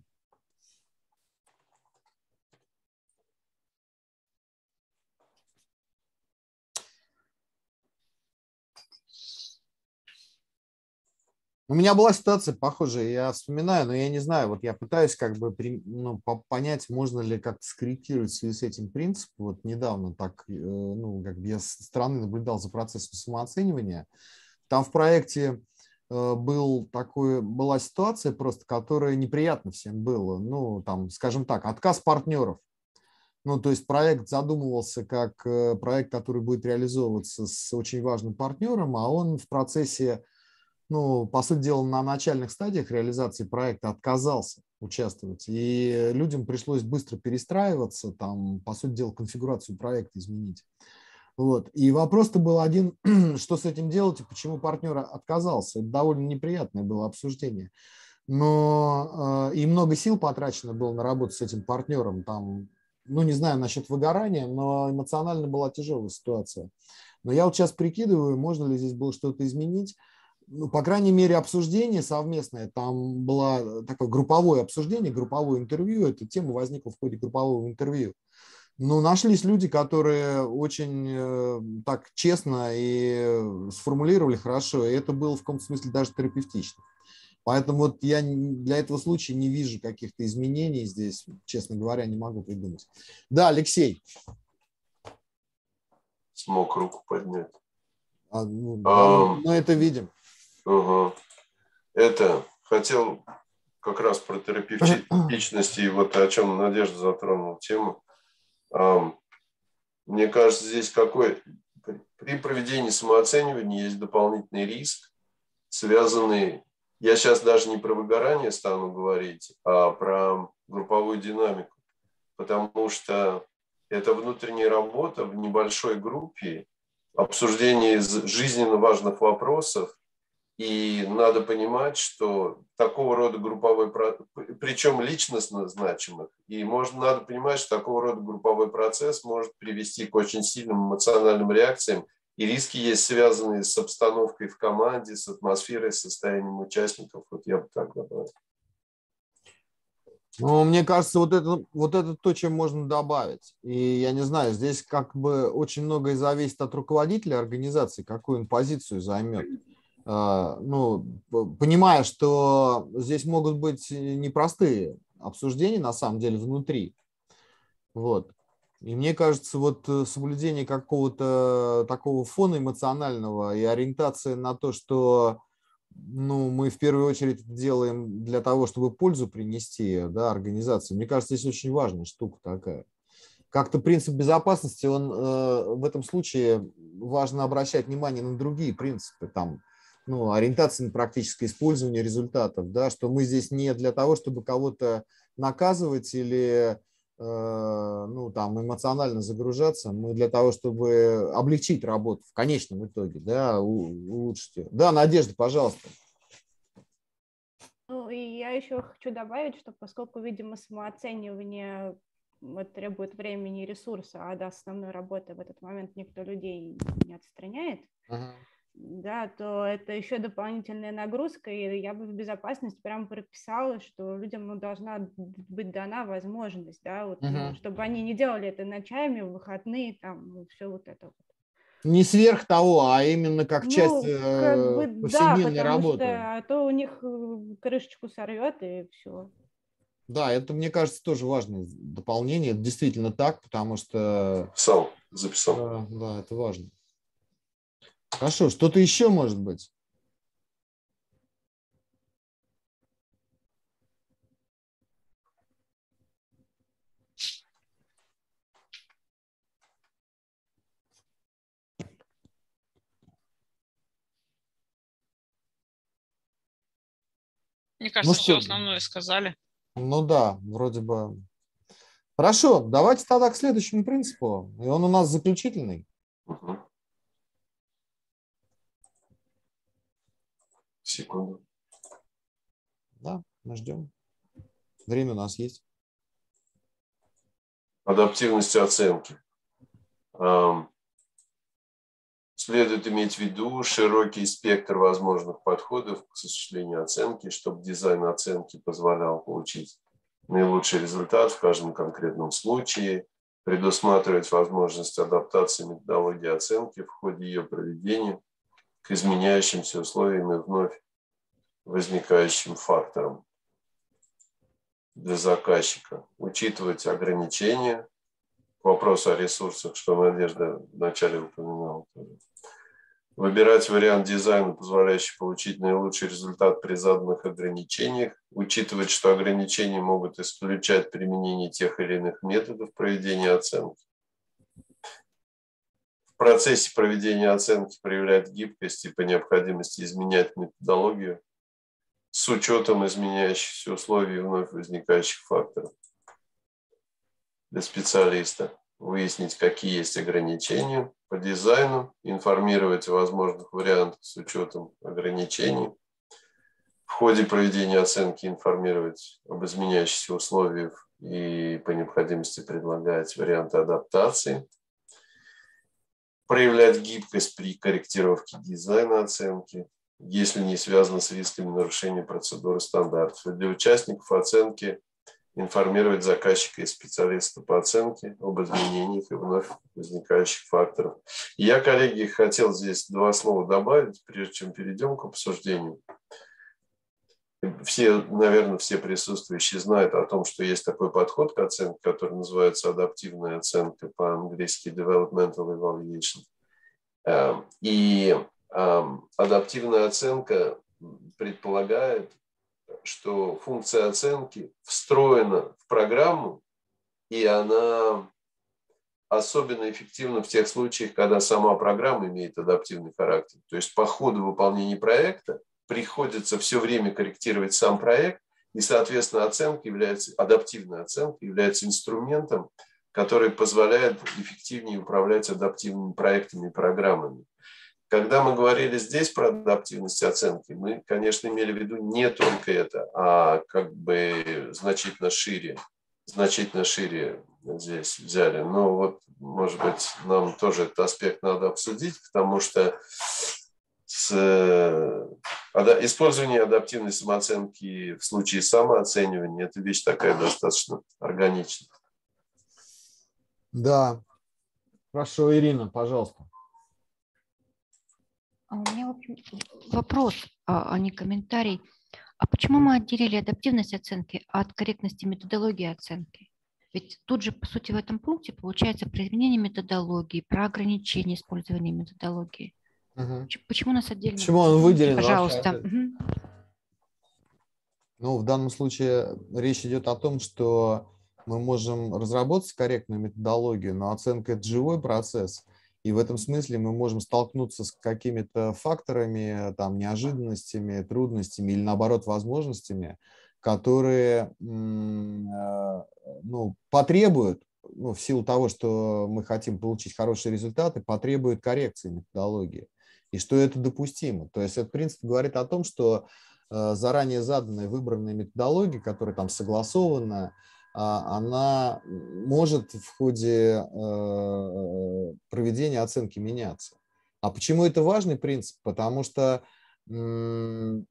F: У меня была ситуация похожая, я вспоминаю, но я не знаю, вот я пытаюсь как бы ну, понять, можно ли как-то скорректировать в связи с этим принцип. Вот недавно так, ну, как бы я со стороны наблюдал за процессом самооценивания. Там в проекте был такой, была ситуация просто, которая неприятна всем была. Ну, там, скажем так, отказ партнеров.
D: Ну, то есть проект задумывался как проект, который будет реализовываться с очень важным партнером, а он в процессе, ну, по сути дела, на начальных стадиях реализации проекта отказался участвовать. И людям пришлось быстро перестраиваться, там, по сути дела, конфигурацию проекта изменить. Вот. И вопрос-то был один, что с этим делать и почему партнер отказался. Это довольно неприятное было обсуждение. Но э, и много сил потрачено было на работу с этим партнером. Там, ну, не знаю насчет выгорания, но эмоционально была тяжелая ситуация. Но я вот сейчас прикидываю, можно ли здесь было что-то изменить. Ну, по крайней мере, обсуждение совместное, там было такое групповое обсуждение, групповое интервью. Эта тема возникла в ходе группового интервью. Ну, нашлись люди, которые очень э, так честно и сформулировали хорошо, и это было в каком-то смысле даже терапевтично. Поэтому вот я для этого случая не вижу каких-то изменений здесь, честно говоря, не могу придумать. Да, Алексей.
B: Смог руку поднять.
D: А, ну, да, мы это видим.
B: Угу. Это хотел как раз про терапевтичность и вот о чем Надежда затронула тему. Мне кажется, здесь какой при проведении самооценивания есть дополнительный риск, связанный, я сейчас даже не про выгорание стану говорить, а про групповую динамику, потому что это внутренняя работа в небольшой группе, обсуждение жизненно важных вопросов, и надо понимать, что такого рода групповой, причем личностно значимых, и можно, надо понимать, что такого рода групповой процесс может привести к очень сильным эмоциональным реакциям, и риски есть связанные с обстановкой в команде, с атмосферой, с состоянием участников. Вот я бы так добавил.
D: Ну, мне кажется, вот это, вот это то, чем можно добавить. И я не знаю, здесь как бы очень многое зависит от руководителя организации, какую он позицию займет. Ну, понимая, что здесь могут быть непростые обсуждения, на самом деле, внутри. Вот. И мне кажется, вот соблюдение какого-то такого фона эмоционального и ориентация на то, что ну, мы в первую очередь это делаем для того, чтобы пользу принести, да, организации. Мне кажется, здесь очень важная штука такая. Как-то принцип безопасности, он э, в этом случае важно обращать внимание на другие принципы, там, ну, ориентация на практическое использование результатов, да, что мы здесь не для того, чтобы кого-то наказывать или э, ну, там, эмоционально загружаться, мы для того, чтобы облегчить работу в конечном итоге, да, улучшить ее. Да, Надежда, пожалуйста.
F: Ну, и я еще хочу добавить, что поскольку, видимо, самооценивание вот, требует времени и ресурса, а до основной работы в этот момент никто людей не отстраняет, uh-huh. да, то это еще дополнительная нагрузка, и я бы в безопасность прям прописала, что людям ну, должна быть дана возможность, да, вот, uh-huh. ну, чтобы они не делали это ночами, в выходные, там, ну, все вот это вот.
D: Не сверх того, а именно как
F: ну,
D: часть
F: как бы,
D: повседневной
F: да,
D: работы.
F: Что, а то у них крышечку сорвет, и все.
D: Да, это, мне кажется, тоже важное дополнение. Это действительно так, потому что...
B: Записал, записал.
D: Да, да, это важно. Хорошо, что-то еще может быть?
H: Мне кажется, ну, все основное сказали.
D: Ну да, вроде бы. Хорошо, давайте тогда к следующему принципу. И он у нас заключительный.
B: Угу. Секунду.
D: Да, мы ждем. Время у нас есть.
B: Адаптивность оценки. Следует иметь в виду широкий спектр возможных подходов к осуществлению оценки, чтобы дизайн оценки позволял получить наилучший результат в каждом конкретном случае, предусматривать возможность адаптации методологии оценки в ходе ее проведения к изменяющимся условиям и вновь возникающим факторам для заказчика, учитывать ограничения. К вопросу о ресурсах, что Надежда вначале упоминала. Выбирать вариант дизайна, позволяющий получить наилучший результат при заданных ограничениях. Учитывать, что ограничения могут исключать применение тех или иных методов проведения оценки. В процессе проведения оценки проявлять гибкость и по необходимости изменять методологию с учетом изменяющихся условий и вновь возникающих факторов. Для специалиста выяснить, какие есть ограничения по дизайну, информировать о возможных вариантах с учетом ограничений. В ходе проведения оценки информировать об изменяющихся условиях и по необходимости предлагать варианты адаптации. Проявлять гибкость при корректировке дизайна оценки, если не связано с рисками нарушения процедуры стандартов. И для участников оценки информировать заказчика и специалиста по оценке об изменениях и вновь возникающих факторах. И я, коллеги, хотел здесь два слова добавить, прежде чем перейдем к обсуждению. Все, наверное, все присутствующие знают о том, что есть такой подход к оценке, который называется адаптивная оценка, по-английски developmental evaluation. И адаптивная оценка предполагает, что функция оценки встроена в программу, и она особенно эффективна в тех случаях, когда сама программа имеет адаптивный характер. То есть по ходу выполнения проекта приходится все время корректировать сам проект, и, соответственно, оценка является, адаптивная оценка является инструментом, который позволяет эффективнее управлять адаптивными проектами и программами. Когда мы говорили здесь про адаптивность оценки, мы, конечно, имели в виду не только это, а как бы значительно шире, значительно шире здесь взяли. Но вот, может быть, нам тоже этот аспект надо обсудить, потому что с, использование адаптивной самооценки в случае самооценивания – это вещь такая достаточно органичная.
D: Да. Хорошо, Ирина, пожалуйста.
G: А у меня, в общем, вопрос, а не комментарий. А почему мы отделили адаптивность оценки от корректности методологии оценки? Ведь тут же, по сути, в этом пункте получается про изменение методологии, про ограничение использования методологии. Угу. Почему у нас отдельно?
D: Почему он выделен?
G: Пожалуйста. Угу.
D: Ну, в данном случае речь идет о том, что мы можем разработать корректную методологию, но оценка – это живой процесс. И в этом смысле мы можем столкнуться с какими-то факторами, там, неожиданностями, трудностями или, наоборот, возможностями, которые ну, потребуют, ну, в силу того, что мы хотим получить хорошие результаты, потребуют коррекции методологии. И что это допустимо. То есть этот принцип говорит о том, что заранее заданная выбранная методология, которая там согласована, она может в ходе проведения оценки меняться. А почему это важный принцип? Потому что ну,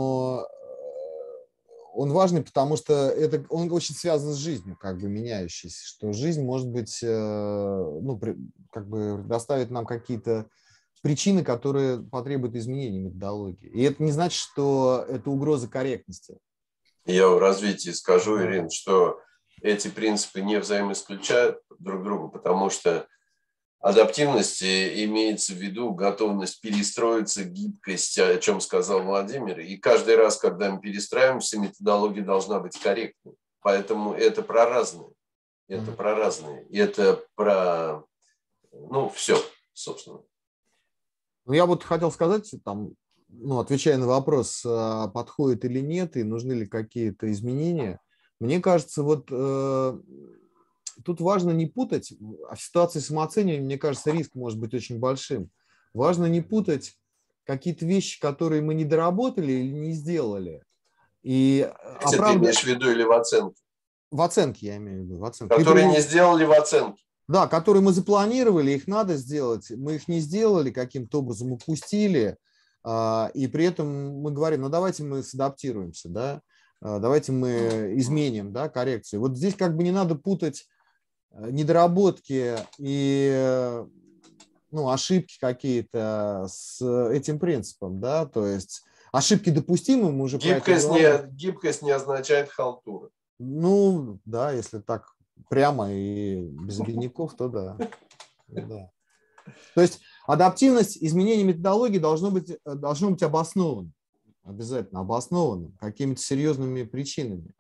D: он важный, потому что это, он очень связан с жизнью, как бы меняющейся, что жизнь может быть, ну, как бы доставит нам какие-то причины, которые потребуют изменения методологии. И это не значит, что это угроза корректности.
B: Я в развитии скажу, Ирина, что эти принципы не взаимоисключают друг друга, потому что адаптивность имеется в виду готовность перестроиться, гибкость, о чем сказал Владимир. И каждый раз, когда мы перестраиваемся, методология должна быть корректной. Поэтому это про разные. Это про разные. Это про, ну, все, собственно.
D: Ну, я вот хотел сказать, там, ну, отвечая на вопрос, подходит или нет, и нужны ли какие-то изменения. Мне кажется, вот э, тут важно не путать, в ситуации самооценивания, мне кажется, риск может быть очень большим. Важно не путать какие-то вещи, которые мы не доработали или не сделали. И
B: Ты оправдать... имеешь в виду или в оценке?
D: В оценке я имею в виду. В оценке.
B: Которые не сделали в оценке.
D: Да, которые мы запланировали, их надо сделать. Мы их не сделали, каким-то образом упустили. И при этом мы говорим, ну давайте мы садаптируемся, да. Давайте мы изменим, да, коррекцию. Вот здесь как бы не надо путать недоработки и, ну, ошибки какие-то с этим принципом, да, то есть ошибки допустимы, мы уже
B: гибкость не, гибкость не означает халтура.
D: Ну, да, если так прямо и без обиняков, то да. да. То есть Адаптивность, изменение методологии должно быть, должно быть обосновано. Обязательно обосновано какими-то серьезными причинами.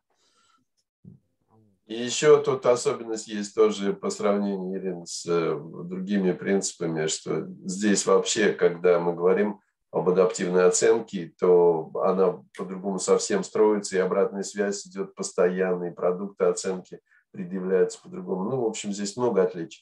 B: И еще тут особенность есть тоже по сравнению, Ирина, с другими принципами, что здесь вообще, когда мы говорим об адаптивной оценке, то она по-другому совсем строится, и обратная связь идет постоянно, и продукты оценки предъявляются по-другому. Ну, в общем, здесь много отличий.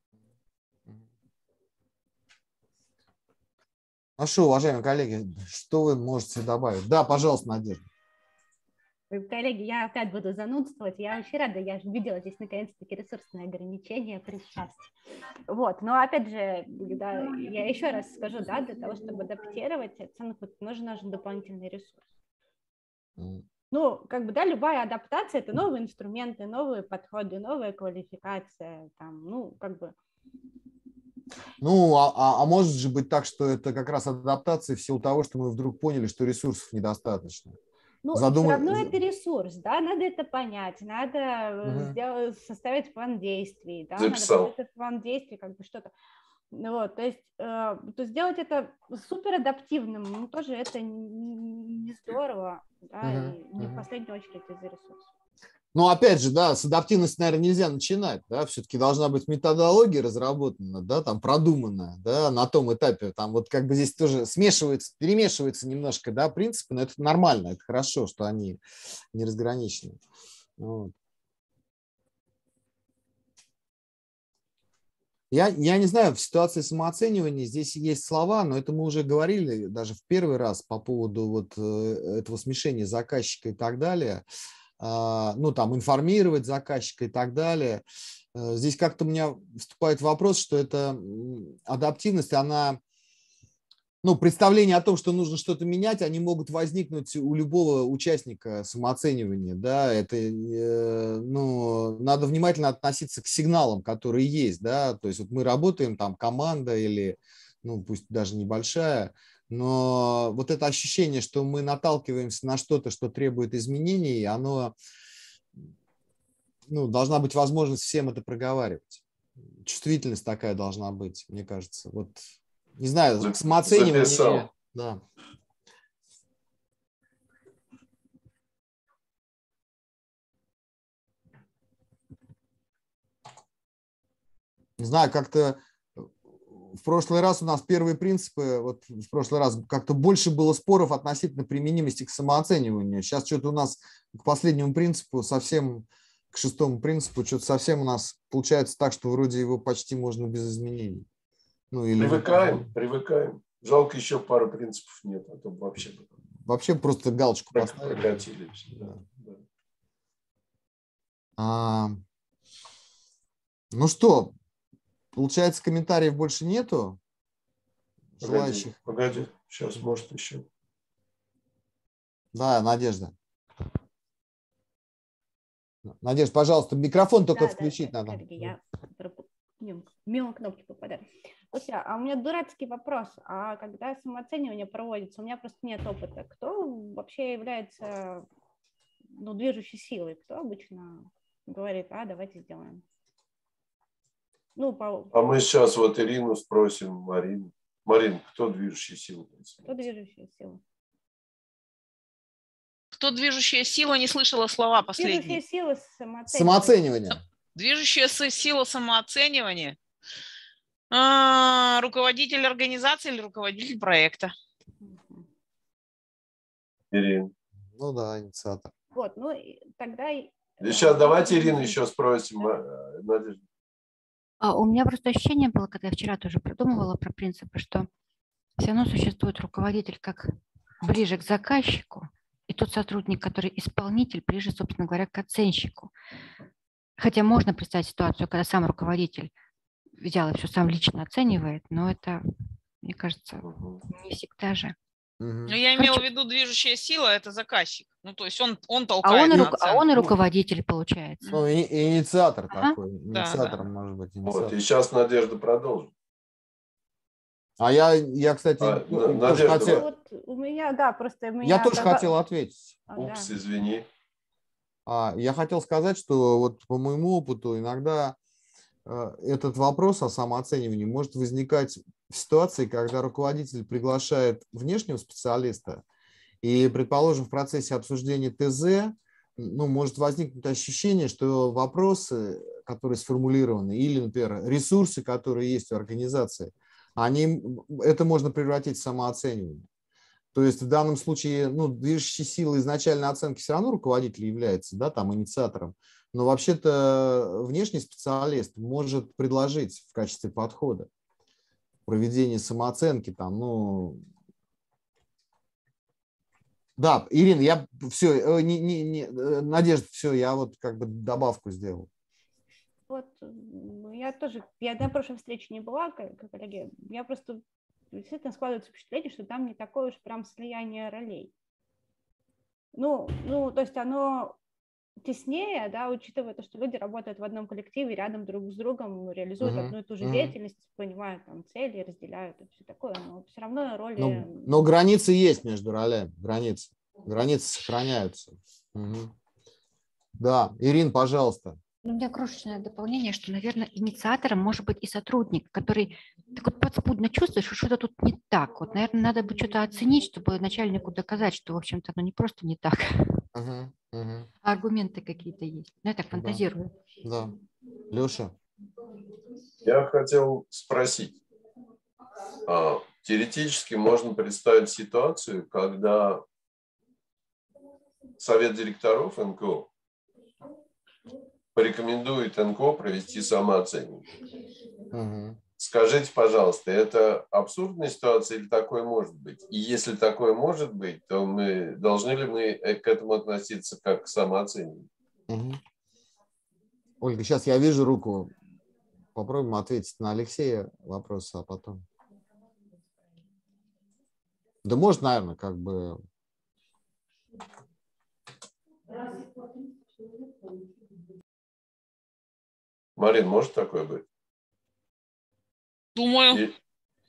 D: Хорошо, уважаемые коллеги, что вы можете добавить? Да, пожалуйста, Надежда.
F: Коллеги, я опять буду занудствовать. Я очень рада, я же видела здесь наконец-таки ресурсные ограничения при счастье. Вот, но опять же, да, я еще раз скажу, да, для того, чтобы адаптировать оценку, нужен, нужен дополнительный ресурс. Ну, как бы, да, любая адаптация – это новые инструменты, новые подходы, новая квалификация, там, ну, как бы.
D: Ну, а, а может же быть так, что это как раз адаптация в силу того, что мы вдруг поняли, что ресурсов недостаточно.
F: Ну,
D: Задум...
F: все равно это ресурс, да, надо это понять, надо
D: uh-huh.
F: сделать, составить план действий, да,
B: Записал.
F: надо этот план действий, как бы что-то. Вот, то есть, э, то сделать это супер адаптивным, ну, тоже это не, не здорово, да, uh-huh. и не uh-huh. в последнюю очередь из-за ресурсов.
D: Ну, опять же, да, с адаптивности, наверное, нельзя начинать, да, все-таки должна быть методология разработана, да, там продуманная, да, на том этапе, там вот как бы здесь тоже смешивается, перемешивается немножко, да, принципы, но это нормально, это хорошо, что они не разграничены. Вот. Я, я не знаю, в ситуации самооценивания здесь есть слова, но это мы уже говорили даже в первый раз по поводу вот этого смешения заказчика и так далее. Ну, там, информировать заказчика и так далее. Здесь как-то у меня вступает вопрос, что эта адаптивность, она, ну, представление о том, что нужно что-то менять, они могут возникнуть у любого участника самооценивания, да, это, ну, надо внимательно относиться к сигналам, которые есть, да, то есть вот мы работаем, там, команда или, ну, пусть даже небольшая, но вот это ощущение, что мы наталкиваемся на что-то, что требует изменений, оно, ну, должна быть возможность всем это проговаривать. Чувствительность такая должна быть, мне кажется. Вот, не знаю, самооценивание.
B: Записал.
D: Да. Не знаю, как-то в прошлый раз у нас первые принципы, вот в прошлый раз как-то больше было споров относительно применимости к самооцениванию. Сейчас что-то у нас к последнему принципу совсем, к шестому принципу, что-то совсем у нас получается так, что вроде его почти можно без изменений. Ну, или...
B: Привыкаем, привыкаем. Жалко, еще пару принципов нет, а то вообще...
D: Вообще просто галочку поставили.
B: Прокатили. Да, да.
D: А, ну что, получается, комментариев больше нету? Желающих?
B: Погоди, погоди, сейчас может еще.
D: Да, Надежда. Надежда, пожалуйста, микрофон только
F: да,
D: включить
F: да,
D: надо.
F: Коллеги, я мимо, мимо кнопки попадаю. Слушай, а у меня дурацкий вопрос. А когда самооценивание проводится, у меня просто нет опыта. Кто вообще является, ну, движущей силой? Кто обычно говорит, а, давайте сделаем? Ну, по...
B: А мы сейчас вот Ирину спросим, Марину. Марин, кто движущая сила?
F: Кто движущая сила?
H: Кто движущая сила, не слышала слова последние.
F: Движущая сила самооценивания.
D: Самооценивание.
H: Движущая сила самооценивания. А, руководитель организации или руководитель проекта?
B: Ирина.
D: Ну да, инициатор.
F: Вот, ну тогда...
B: Сейчас давайте Ирину еще спросим, Надежда.
G: А у меня просто ощущение было, когда я вчера тоже продумывала про принципы, что все равно существует руководитель как ближе к заказчику, и тот сотрудник, который исполнитель, ближе, собственно говоря, к оценщику. Хотя можно представить ситуацию, когда сам руководитель взял и все сам лично оценивает, но это, мне кажется, не всегда же.
H: Ну, я имела в виду, движущая сила – это заказчик. Ну, то есть он, он
G: А
H: толкает
G: он,
H: на
G: и,
H: оценку.
G: а он и руководитель, получается.
D: Ну, и, и инициатор
G: Ага.
D: такой. Инициатор,
H: Да, да.
D: может быть. Инициатор.
B: Вот, и сейчас Надежда продолжит.
D: А я, я кстати,
B: А,
D: тоже
B: Надежда,
D: хотел,
F: Вот у меня, да, просто у меня...
D: я тоже
F: добав-
D: хотел ответить.
F: А,
B: Упс,
F: да.
B: извини.
D: А, я хотел сказать, что вот по моему опыту иногда э, этот вопрос о самооценивании может возникать в ситуации, когда руководитель приглашает внешнего специалиста, и, предположим, в процессе обсуждения ТЗ, ну, может возникнуть ощущение, что вопросы, которые сформулированы, или, например, ресурсы, которые есть у организации, они, это можно превратить в самооценивание. То есть в данном случае, ну, движущей силой изначальной оценки все равно руководитель является, да, там, инициатором, но вообще-то внешний специалист может предложить в качестве подхода проведение самооценки, там, ну... Да, Ирина, я все, не, не, не, Надежда, все, я вот как бы добавку сделал.
F: Вот, я тоже, я на прошлой встрече не была, коллеги, я просто действительно складывается впечатление, что там не такое уж прям слияние ролей. Ну, ну, то есть оно теснее, да, учитывая то, что люди работают в одном коллективе, рядом друг с другом, реализуют uh-huh. одну и ту же uh-huh. деятельность, понимают там цели, разделяют и все такое, но все равно роли...
D: Но, но границы есть между ролями, границы. Границы сохраняются. Uh-huh. Да, Ирина, пожалуйста.
G: У меня крошечное дополнение, что, наверное, инициатором может быть и сотрудник, который так вот подспудно чувствует, что что-то тут не так. Вот, наверное, надо бы что-то оценить, чтобы начальнику доказать, что, в общем-то, оно не просто не так. Uh-huh, uh-huh. А аргументы какие-то есть. Ну, я так фантазирую.
D: Да. да. Леша?
B: Я хотел спросить. А, теоретически можно представить ситуацию, когда совет директоров эн ка о порекомендует эн ка о провести самооценку.
D: Угу.
B: Скажите, пожалуйста, это абсурдная ситуация или такое может быть? И если такое может быть, то мы должны ли мы к этому относиться как к самооценке?
D: Угу. Ольга, сейчас я вижу руку. Попробуем ответить на Алексея вопросы, а потом. Да может, наверное, как бы...
B: Марин, может такое быть?
H: Думаю. И...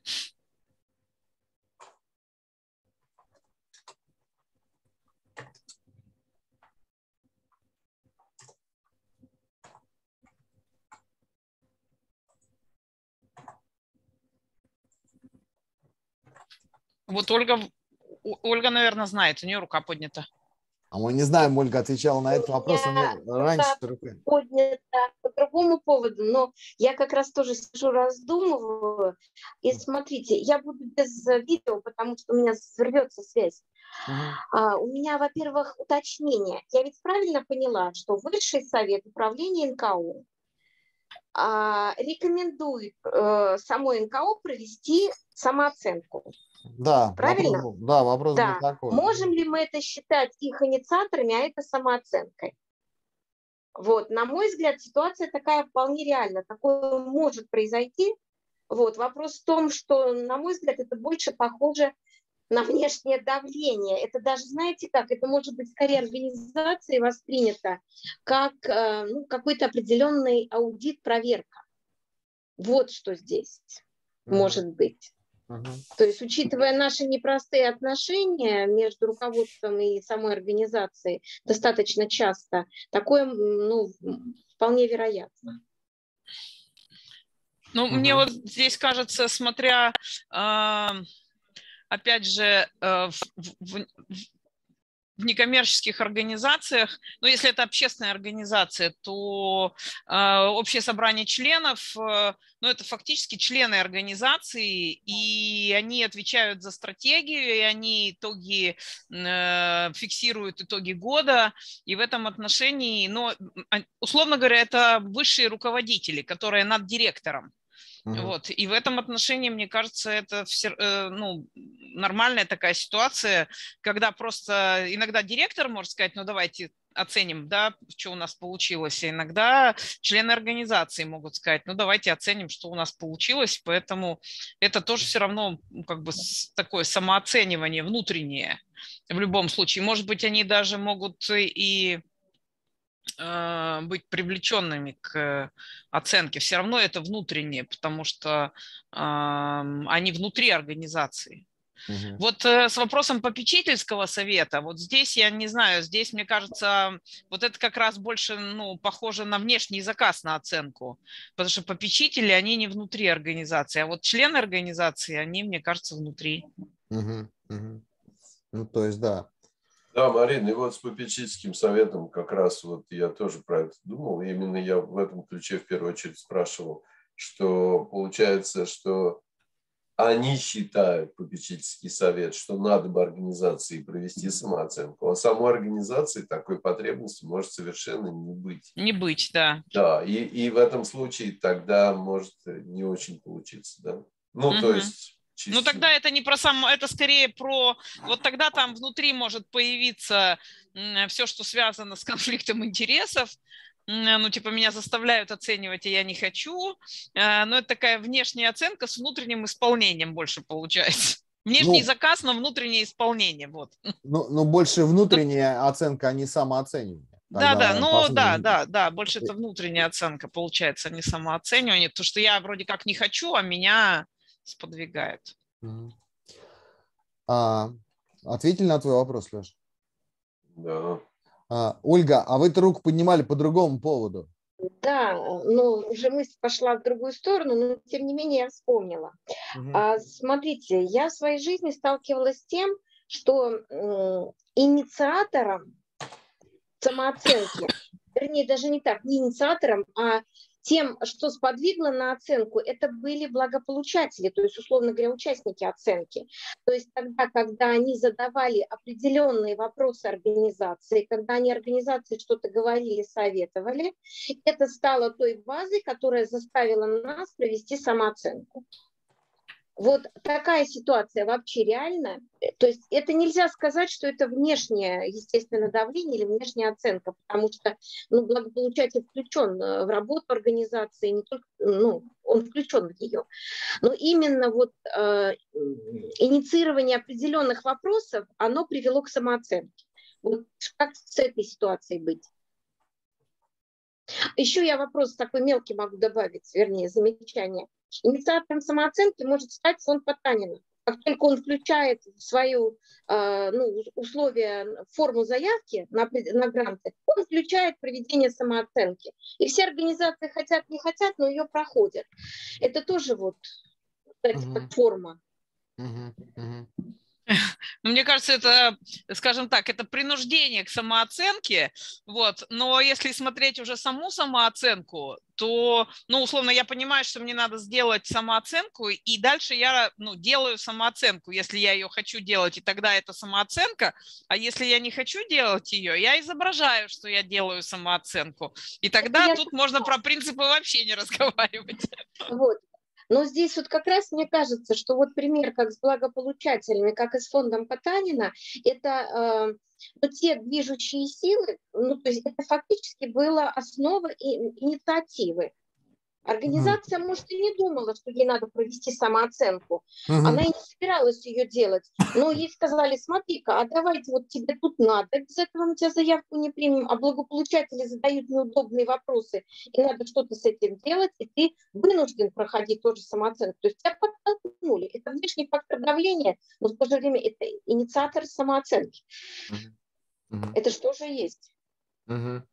H: Вот Ольга, Ольга, наверное, знает, у нее рука поднята.
D: А мы не знаем, Ольга отвечала на этот вопрос раньше.
E: Поднята по другому поводу, но я как раз тоже сижу, раздумываю. И смотрите, я буду без видео, потому что у меня взорвется связь. Uh-huh. А, у меня, во-первых, уточнение. Я ведь правильно поняла, что Высший совет управления эн ка о а, рекомендует а, самой эн ка о провести самооценку.
D: Да,
E: правильно?
D: Вопрос, да, вопрос
E: да.
D: был такой.
E: Можем ли мы это считать их инициаторами, а это самооценкой? Вот, на мой взгляд, ситуация такая вполне реальна. Такое может произойти. Вот, вопрос в том, что, на мой взгляд, это больше похоже на внешнее давление. Это даже, знаете как, это может быть скорее организацией воспринято как э, ну, какой-то определенный аудит, проверка. Вот что здесь mm-hmm. может быть. Uh-huh. То есть, учитывая наши непростые отношения между руководством и самой организацией, достаточно часто, такое, ну, вполне вероятно.
H: Ну, uh-huh. мне вот здесь кажется, смотря, э, опять же, э, в, в, в некоммерческих организациях, ну, если это общественная организация, то э, общее собрание членов, э, ну, это фактически члены организации, и они отвечают за стратегию, и они итоги, э, фиксируют итоги года, и в этом отношении, ну, условно говоря, это высшие руководители, которые над директором. Uh-huh. Вот. И в этом отношении, мне кажется, это все, ну, нормальная такая ситуация, когда просто иногда директор может сказать, ну давайте оценим, да, что у нас получилось. И иногда члены организации могут сказать, ну давайте оценим, что у нас получилось. Поэтому это тоже все равно как бы такое самооценивание внутреннее в любом случае. Может быть, они даже могут и... быть привлеченными к оценке. Все равно это внутреннее, потому что э, они внутри организации. Угу. Вот э, с вопросом попечительского совета, вот здесь я не знаю, здесь, мне кажется, вот это как раз больше, ну, похоже на внешний заказ на оценку, потому что попечители, они не внутри организации, а вот члены организации, они, мне кажется, внутри.
D: Угу. Угу. Ну, то есть, да.
B: Да, Марина, и вот с попечительским советом как раз вот я тоже про это думал, и именно я в этом ключе в первую очередь спрашивал, что получается, что они считают, попечительский совет, что надо бы организации провести самооценку, а самой организации такой потребности может совершенно не быть.
H: Не быть, да.
B: Да, и, и в этом случае тогда может не очень получиться, да. Ну,
H: угу.
B: то есть...
H: Ну, тогда это не про само, это скорее про... Вот тогда там внутри может появиться все, что связано с конфликтом интересов. Ну, типа, меня заставляют оценивать, а я не хочу. Но это такая внешняя оценка с внутренним исполнением больше получается. Внешний ну, заказ, но внутреннее исполнение. Вот.
D: Ну, ну, больше внутренняя оценка, а не самооценивание.
H: Да, да, ну посмотрим. да, да, да, больше это внутренняя оценка получается, а не самооценивание. Потому что я вроде как не хочу, а меня сподвигает.
D: А, ответили на твой вопрос, Леша?
B: Да.
D: А, Ольга, а вы-то руку поднимали по другому поводу.
E: Да, но уже мысль пошла в другую сторону, но тем не менее я вспомнила. Угу. А, смотрите, я в своей жизни сталкивалась с тем, что э, инициатором самооценки, вернее, даже не так, не инициатором, а тем, что сподвигло на оценку, это были благополучатели, то есть, условно говоря, участники оценки. То есть тогда, когда они задавали определенные вопросы организации, когда они организации что-то говорили, советовали, это стало той базой, которая заставила нас провести самооценку. Вот такая ситуация вообще реальна. То есть это нельзя сказать, что это внешнее, естественно, давление или внешняя оценка, потому что ну, благополучатель включен в работу организации, не только, ну, он включен в нее. Но именно вот э, инициирование определенных вопросов, оно привело к самооценке. Вот как с этой ситуацией быть? Еще я вопрос такой мелкий могу добавить, вернее, замечание. Инициатором самооценки может стать фонд Потанина. Как только он включает в свою э, ну, условия, форму заявки на, на гранты, он включает проведение самооценки. И все организации хотят, не хотят, но ее проходят. Это тоже вот, кстати, uh-huh. как форма.
H: Uh-huh. Uh-huh. Мне кажется, это, скажем так, это принуждение к самооценке, вот, но если смотреть уже саму самооценку, то, ну, условно, я понимаю, что мне надо сделать самооценку, и дальше я, ну, делаю самооценку, если я ее хочу делать, и тогда это самооценка, а если я не хочу делать ее, я изображаю, что я делаю самооценку, и тогда я... тут можно про принципы вообще не разговаривать.
E: Вот. Но здесь вот как раз мне кажется, что вот пример как с благополучателями, как и с фондом Потанина, это э, ну, те движущие силы, ну, то есть это фактически была основа инициативы. Организация, mm-hmm. может, и не думала, что ей надо провести самооценку. Mm-hmm. Она и не собиралась ее делать. Но ей сказали, смотри-ка, а давайте вот тебе тут надо, без этого мы тебя заявку не примем, а благополучатели задают неудобные вопросы, и надо что-то с этим делать, и ты вынужден проходить тоже самооценку. То есть тебя подтолкнули. Это внешний фактор давления, но в то же время это инициатор самооценки. Mm-hmm. Это же тоже есть.
D: Mm-hmm.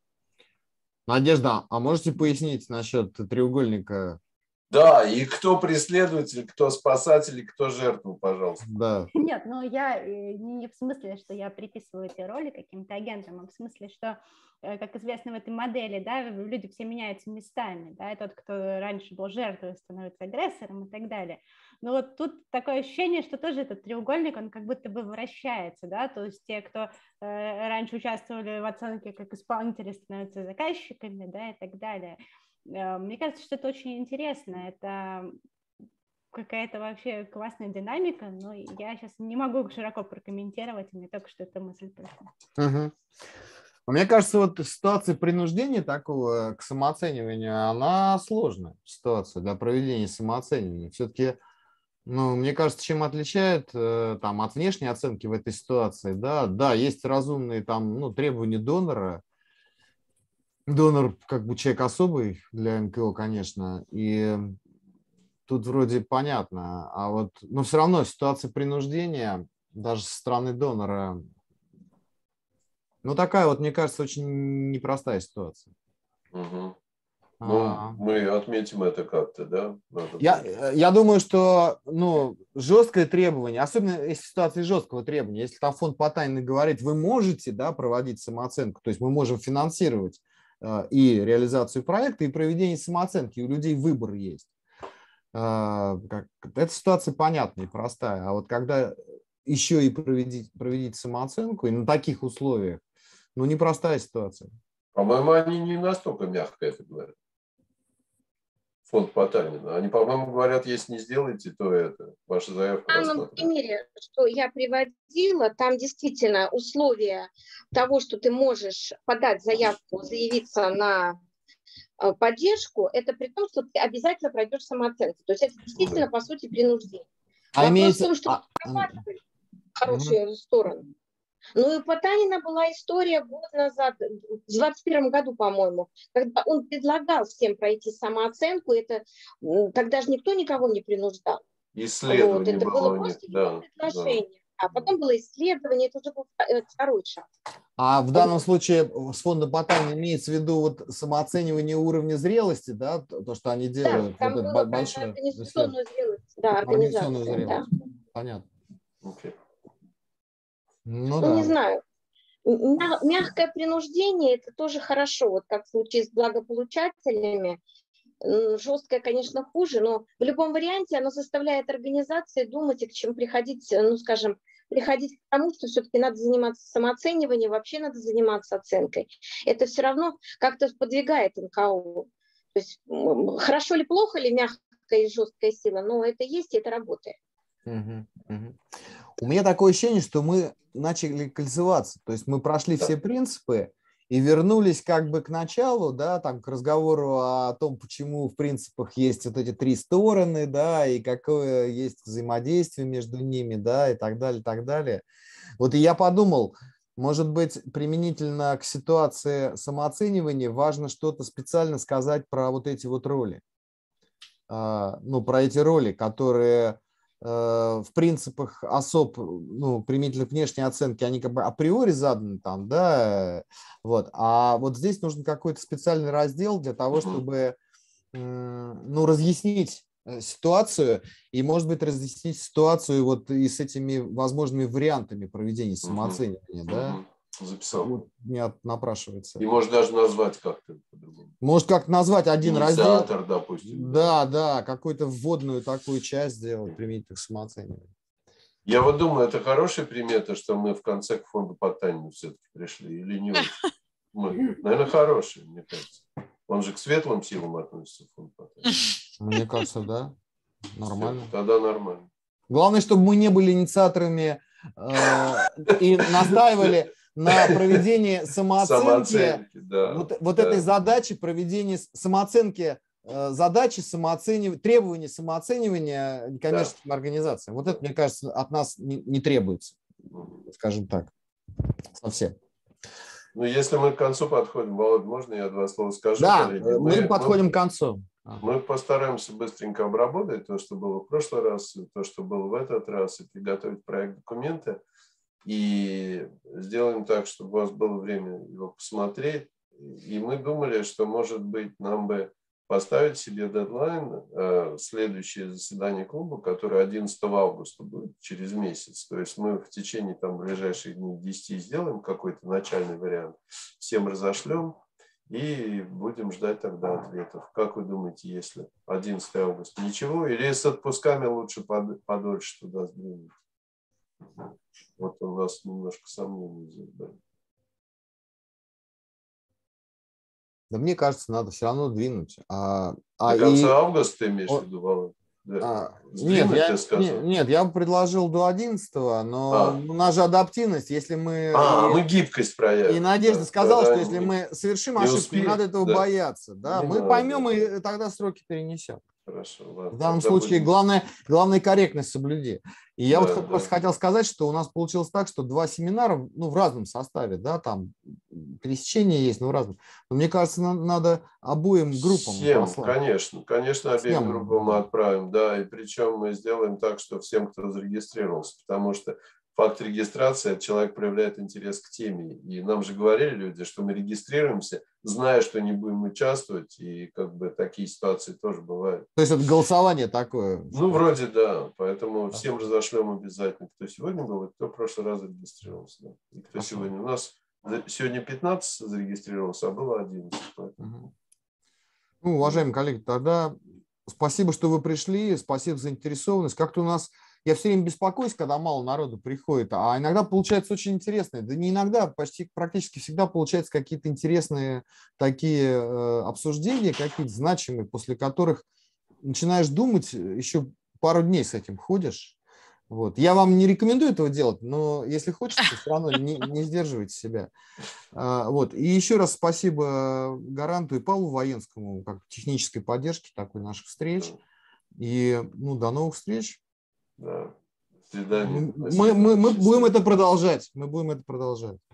D: Надежда, а можете пояснить насчет треугольника?
B: Да, и кто преследователь, кто спасатель, кто жертва, пожалуйста.
D: Да.
F: Нет, ну я не в смысле, что я приписываю эти роли каким-то агентам, а в смысле, что, как известно в этой модели, да, люди все меняются местами, да, и тот, кто раньше был жертвой, становится агрессором и так далее. Но вот тут такое ощущение, что тоже этот треугольник, он как будто бы вращается, да, то есть те, кто э, раньше участвовали в оценке как исполнители, становятся заказчиками, да, и так далее. Э, мне кажется, что это очень интересно, это какая-то вообще классная динамика, но я сейчас не могу широко прокомментировать, мне только что эта мысль пришла.
D: Угу. Мне кажется, вот ситуация принуждения такого к самооцениванию, она сложная ситуация для проведения самооценивания. Все-таки, ну, мне кажется, чем отличает там, от внешней оценки в этой ситуации, да, да, есть разумные там, ну, требования донора. Донор как бы человек особый для эн ка о, конечно, и тут вроде понятно, а вот, но все равно ситуация принуждения даже со стороны донора, ну такая вот, мне кажется, очень непростая ситуация.
B: Угу.
D: А,
B: Ну, мы отметим это как-то, да? Надо
D: я, я думаю, что ну, жесткое требование, особенно если в ситуации жесткого требования, если там фонд Потанина говорит, вы можете, да, проводить самооценку, то есть мы можем финансировать э, и реализацию проекта, и проведение самооценки, у людей выбор есть. Э, как, эта ситуация понятная и простая, а вот когда еще и проведите, проведите самооценку, и на таких условиях, ну, непростая ситуация.
B: По-моему, они не настолько мягко это говорят. Фонд Потанина. Они, по-моему, говорят, если не сделаете, то это ваша заявка рассмотрена.
E: На примере, что я приводила, там действительно условия того, что ты можешь подать заявку, заявиться на поддержку, это при том, что ты обязательно пройдешь самооценку. То есть это действительно, по сути, принуждение.
D: А
E: Вопрос
D: имеется...
E: в том, что
D: а...
E: хорошие угу. стороны. Ну и у Потанина была история год назад, в двадцать первом году, по-моему, когда он предлагал всем пройти самооценку, это тогда же никто никого не принуждал.
B: Исследование
E: вот, это
B: было,
E: было просто
B: да,
E: предложение.
B: Да.
E: А потом было исследование, это уже был второй шаг.
D: А в данном случае с фондом Потанина имеется в виду вот самооценивание уровня зрелости, да, то, что они делают?
E: Да, там
D: вот
E: было
D: большое
E: организационную зрелость. Да,
D: организационную
E: зрелость.
D: Да. Понятно.
B: Okay.
D: Ну,
E: ну
D: да.
E: не знаю. Мягкое принуждение – это тоже хорошо, вот как в случае с благополучателями. Жесткое, конечно, хуже, но в любом варианте оно заставляет организации думать и к чему приходить, ну, скажем, приходить к тому, что все-таки надо заниматься самооцениванием, вообще надо заниматься оценкой. Это все равно как-то подвигает эн ка о. То есть хорошо ли, плохо ли мягкая и жесткая сила, но это есть, и это работает.
D: Угу, угу. У меня такое ощущение, что мы начали кольцеваться, то есть мы прошли все принципы и вернулись как бы к началу, да, там к разговору о том, почему в принципах есть вот эти три стороны, да, и какое есть взаимодействие между ними, да, и так далее, так далее. Вот и я подумал, может быть, применительно к ситуации самооценивания важно что-то специально сказать про вот эти вот роли, ну, про эти роли, которые в принципах особ, ну, применительно к внешней оценке, они как бы априори заданы там, да, вот, а вот здесь нужен какой-то специальный раздел для того, чтобы, ну, разъяснить ситуацию и, может быть, разъяснить ситуацию вот и с этими возможными вариантами проведения самооценивания, угу. да.
B: Записал.
D: Вот меня напрашивается.
B: И может даже назвать как-то по-другому.
D: Может как-то назвать один
B: Инициатор,
D: раздел.
B: допустим.
D: Да, да, да, какую-то вводную такую часть сделать, применительно к самооцениванию.
B: Я вот думаю, это хорошая примета, что мы в конце к фонду Потанина все-таки пришли, или не очень? Мы, наверное, хорошие, мне кажется. Он же к светлым силам относится, фонд Потанина.
D: Мне кажется, да. Нормально.
B: Тогда нормально.
D: Главное, чтобы мы не были инициаторами э, и настаивали на проведение самооценки, самооценки да, вот, вот да. этой задачи проведения самооценки, э, задачи самооценивания, требования самооценивания некоммерческим да. организациям. Вот это, мне кажется, от нас не, не требуется, скажем так, совсем.
B: Ну, если мы к концу подходим, Володь, можно я два слова скажу?
D: Да,
B: коллеги?
D: мы, мы подходим мы, к концу.
B: Мы постараемся быстренько обработать то, что было в прошлый раз, то, что было в этот раз, и приготовить проект документа. И сделаем так, чтобы у вас было время его посмотреть. И мы думали, что, может быть, нам бы поставить себе дедлайн, э, следующее заседание клуба, которое одиннадцатого августа будет, через месяц. То есть мы в течение там, ближайших дней десяти сделаем какой-то начальный вариант, всем разошлем и будем ждать тогда ответов. Как вы думаете, если одиннадцатого августа ничего? Или с отпусками лучше под, подольше туда сдвинуть? Вот у нас немножко сомнений здесь, да.
D: Да мне кажется, надо все равно двинуть. А, а
B: до конца
D: и...
B: августа ты имеешь в виду, Володь? Да.
D: А, нет, я, нет, нет, я бы предложил до одиннадцатого, но а. у нас же адаптивность, если мы...
B: А,
D: и,
B: мы гибкость проявим.
D: И Надежда
B: да,
D: сказала, что
B: не,
D: если мы совершим
B: не
D: ошибку,
B: успеем,
D: не надо этого
B: да.
D: бояться. Да? Мы
B: надо,
D: поймем
B: да.
D: и тогда сроки перенесем.
B: Хорошо, ладно.
D: В данном
B: Тогда
D: случае
B: будем...
D: главное, главное корректность соблюди. И я
B: да,
D: вот
B: да.
D: просто хотел сказать, что у нас получилось так, что два семинара, ну, в разном составе, да, там пересечения есть, но разные. Но мне кажется, нам надо обоим группам
B: Всем,
D: послать.
B: конечно, конечно, обеим
D: Всем.
B: группам мы отправим, да, и причем мы сделаем так, что всем, кто зарегистрировался, потому что факт регистрации, человек проявляет интерес к теме, и нам же говорили люди, что мы регистрируемся, зная, что не будем участвовать, и как бы такие ситуации тоже бывают.
D: То есть это голосование такое?
B: Ну, вроде да, поэтому всем разошлем обязательно, кто сегодня был, и кто в прошлый раз зарегистрировался. Да. И кто
D: Хорошо.
B: сегодня у нас, сегодня пятнадцать зарегистрировался, а было одиннадцать.
D: Угу. Ну, уважаемые коллеги, тогда спасибо, что вы пришли, спасибо за заинтересованность. Как-то у нас, я все время беспокоюсь, когда мало народу приходит, а иногда получается очень интересно. Да не иногда, почти практически всегда получаются какие-то интересные такие э, обсуждения, какие-то значимые, после которых начинаешь думать, еще пару дней с этим ходишь. Вот. Я вам не рекомендую этого делать, но если хочется, все равно не, не сдерживайте себя. А, вот. И еще раз спасибо Гаранту и Павлу Военскому как технической поддержке такой наших встреч. И ну, до новых встреч.
B: Да. До свидания.
D: Мы, мы, мы будем это продолжать. Мы будем это продолжать.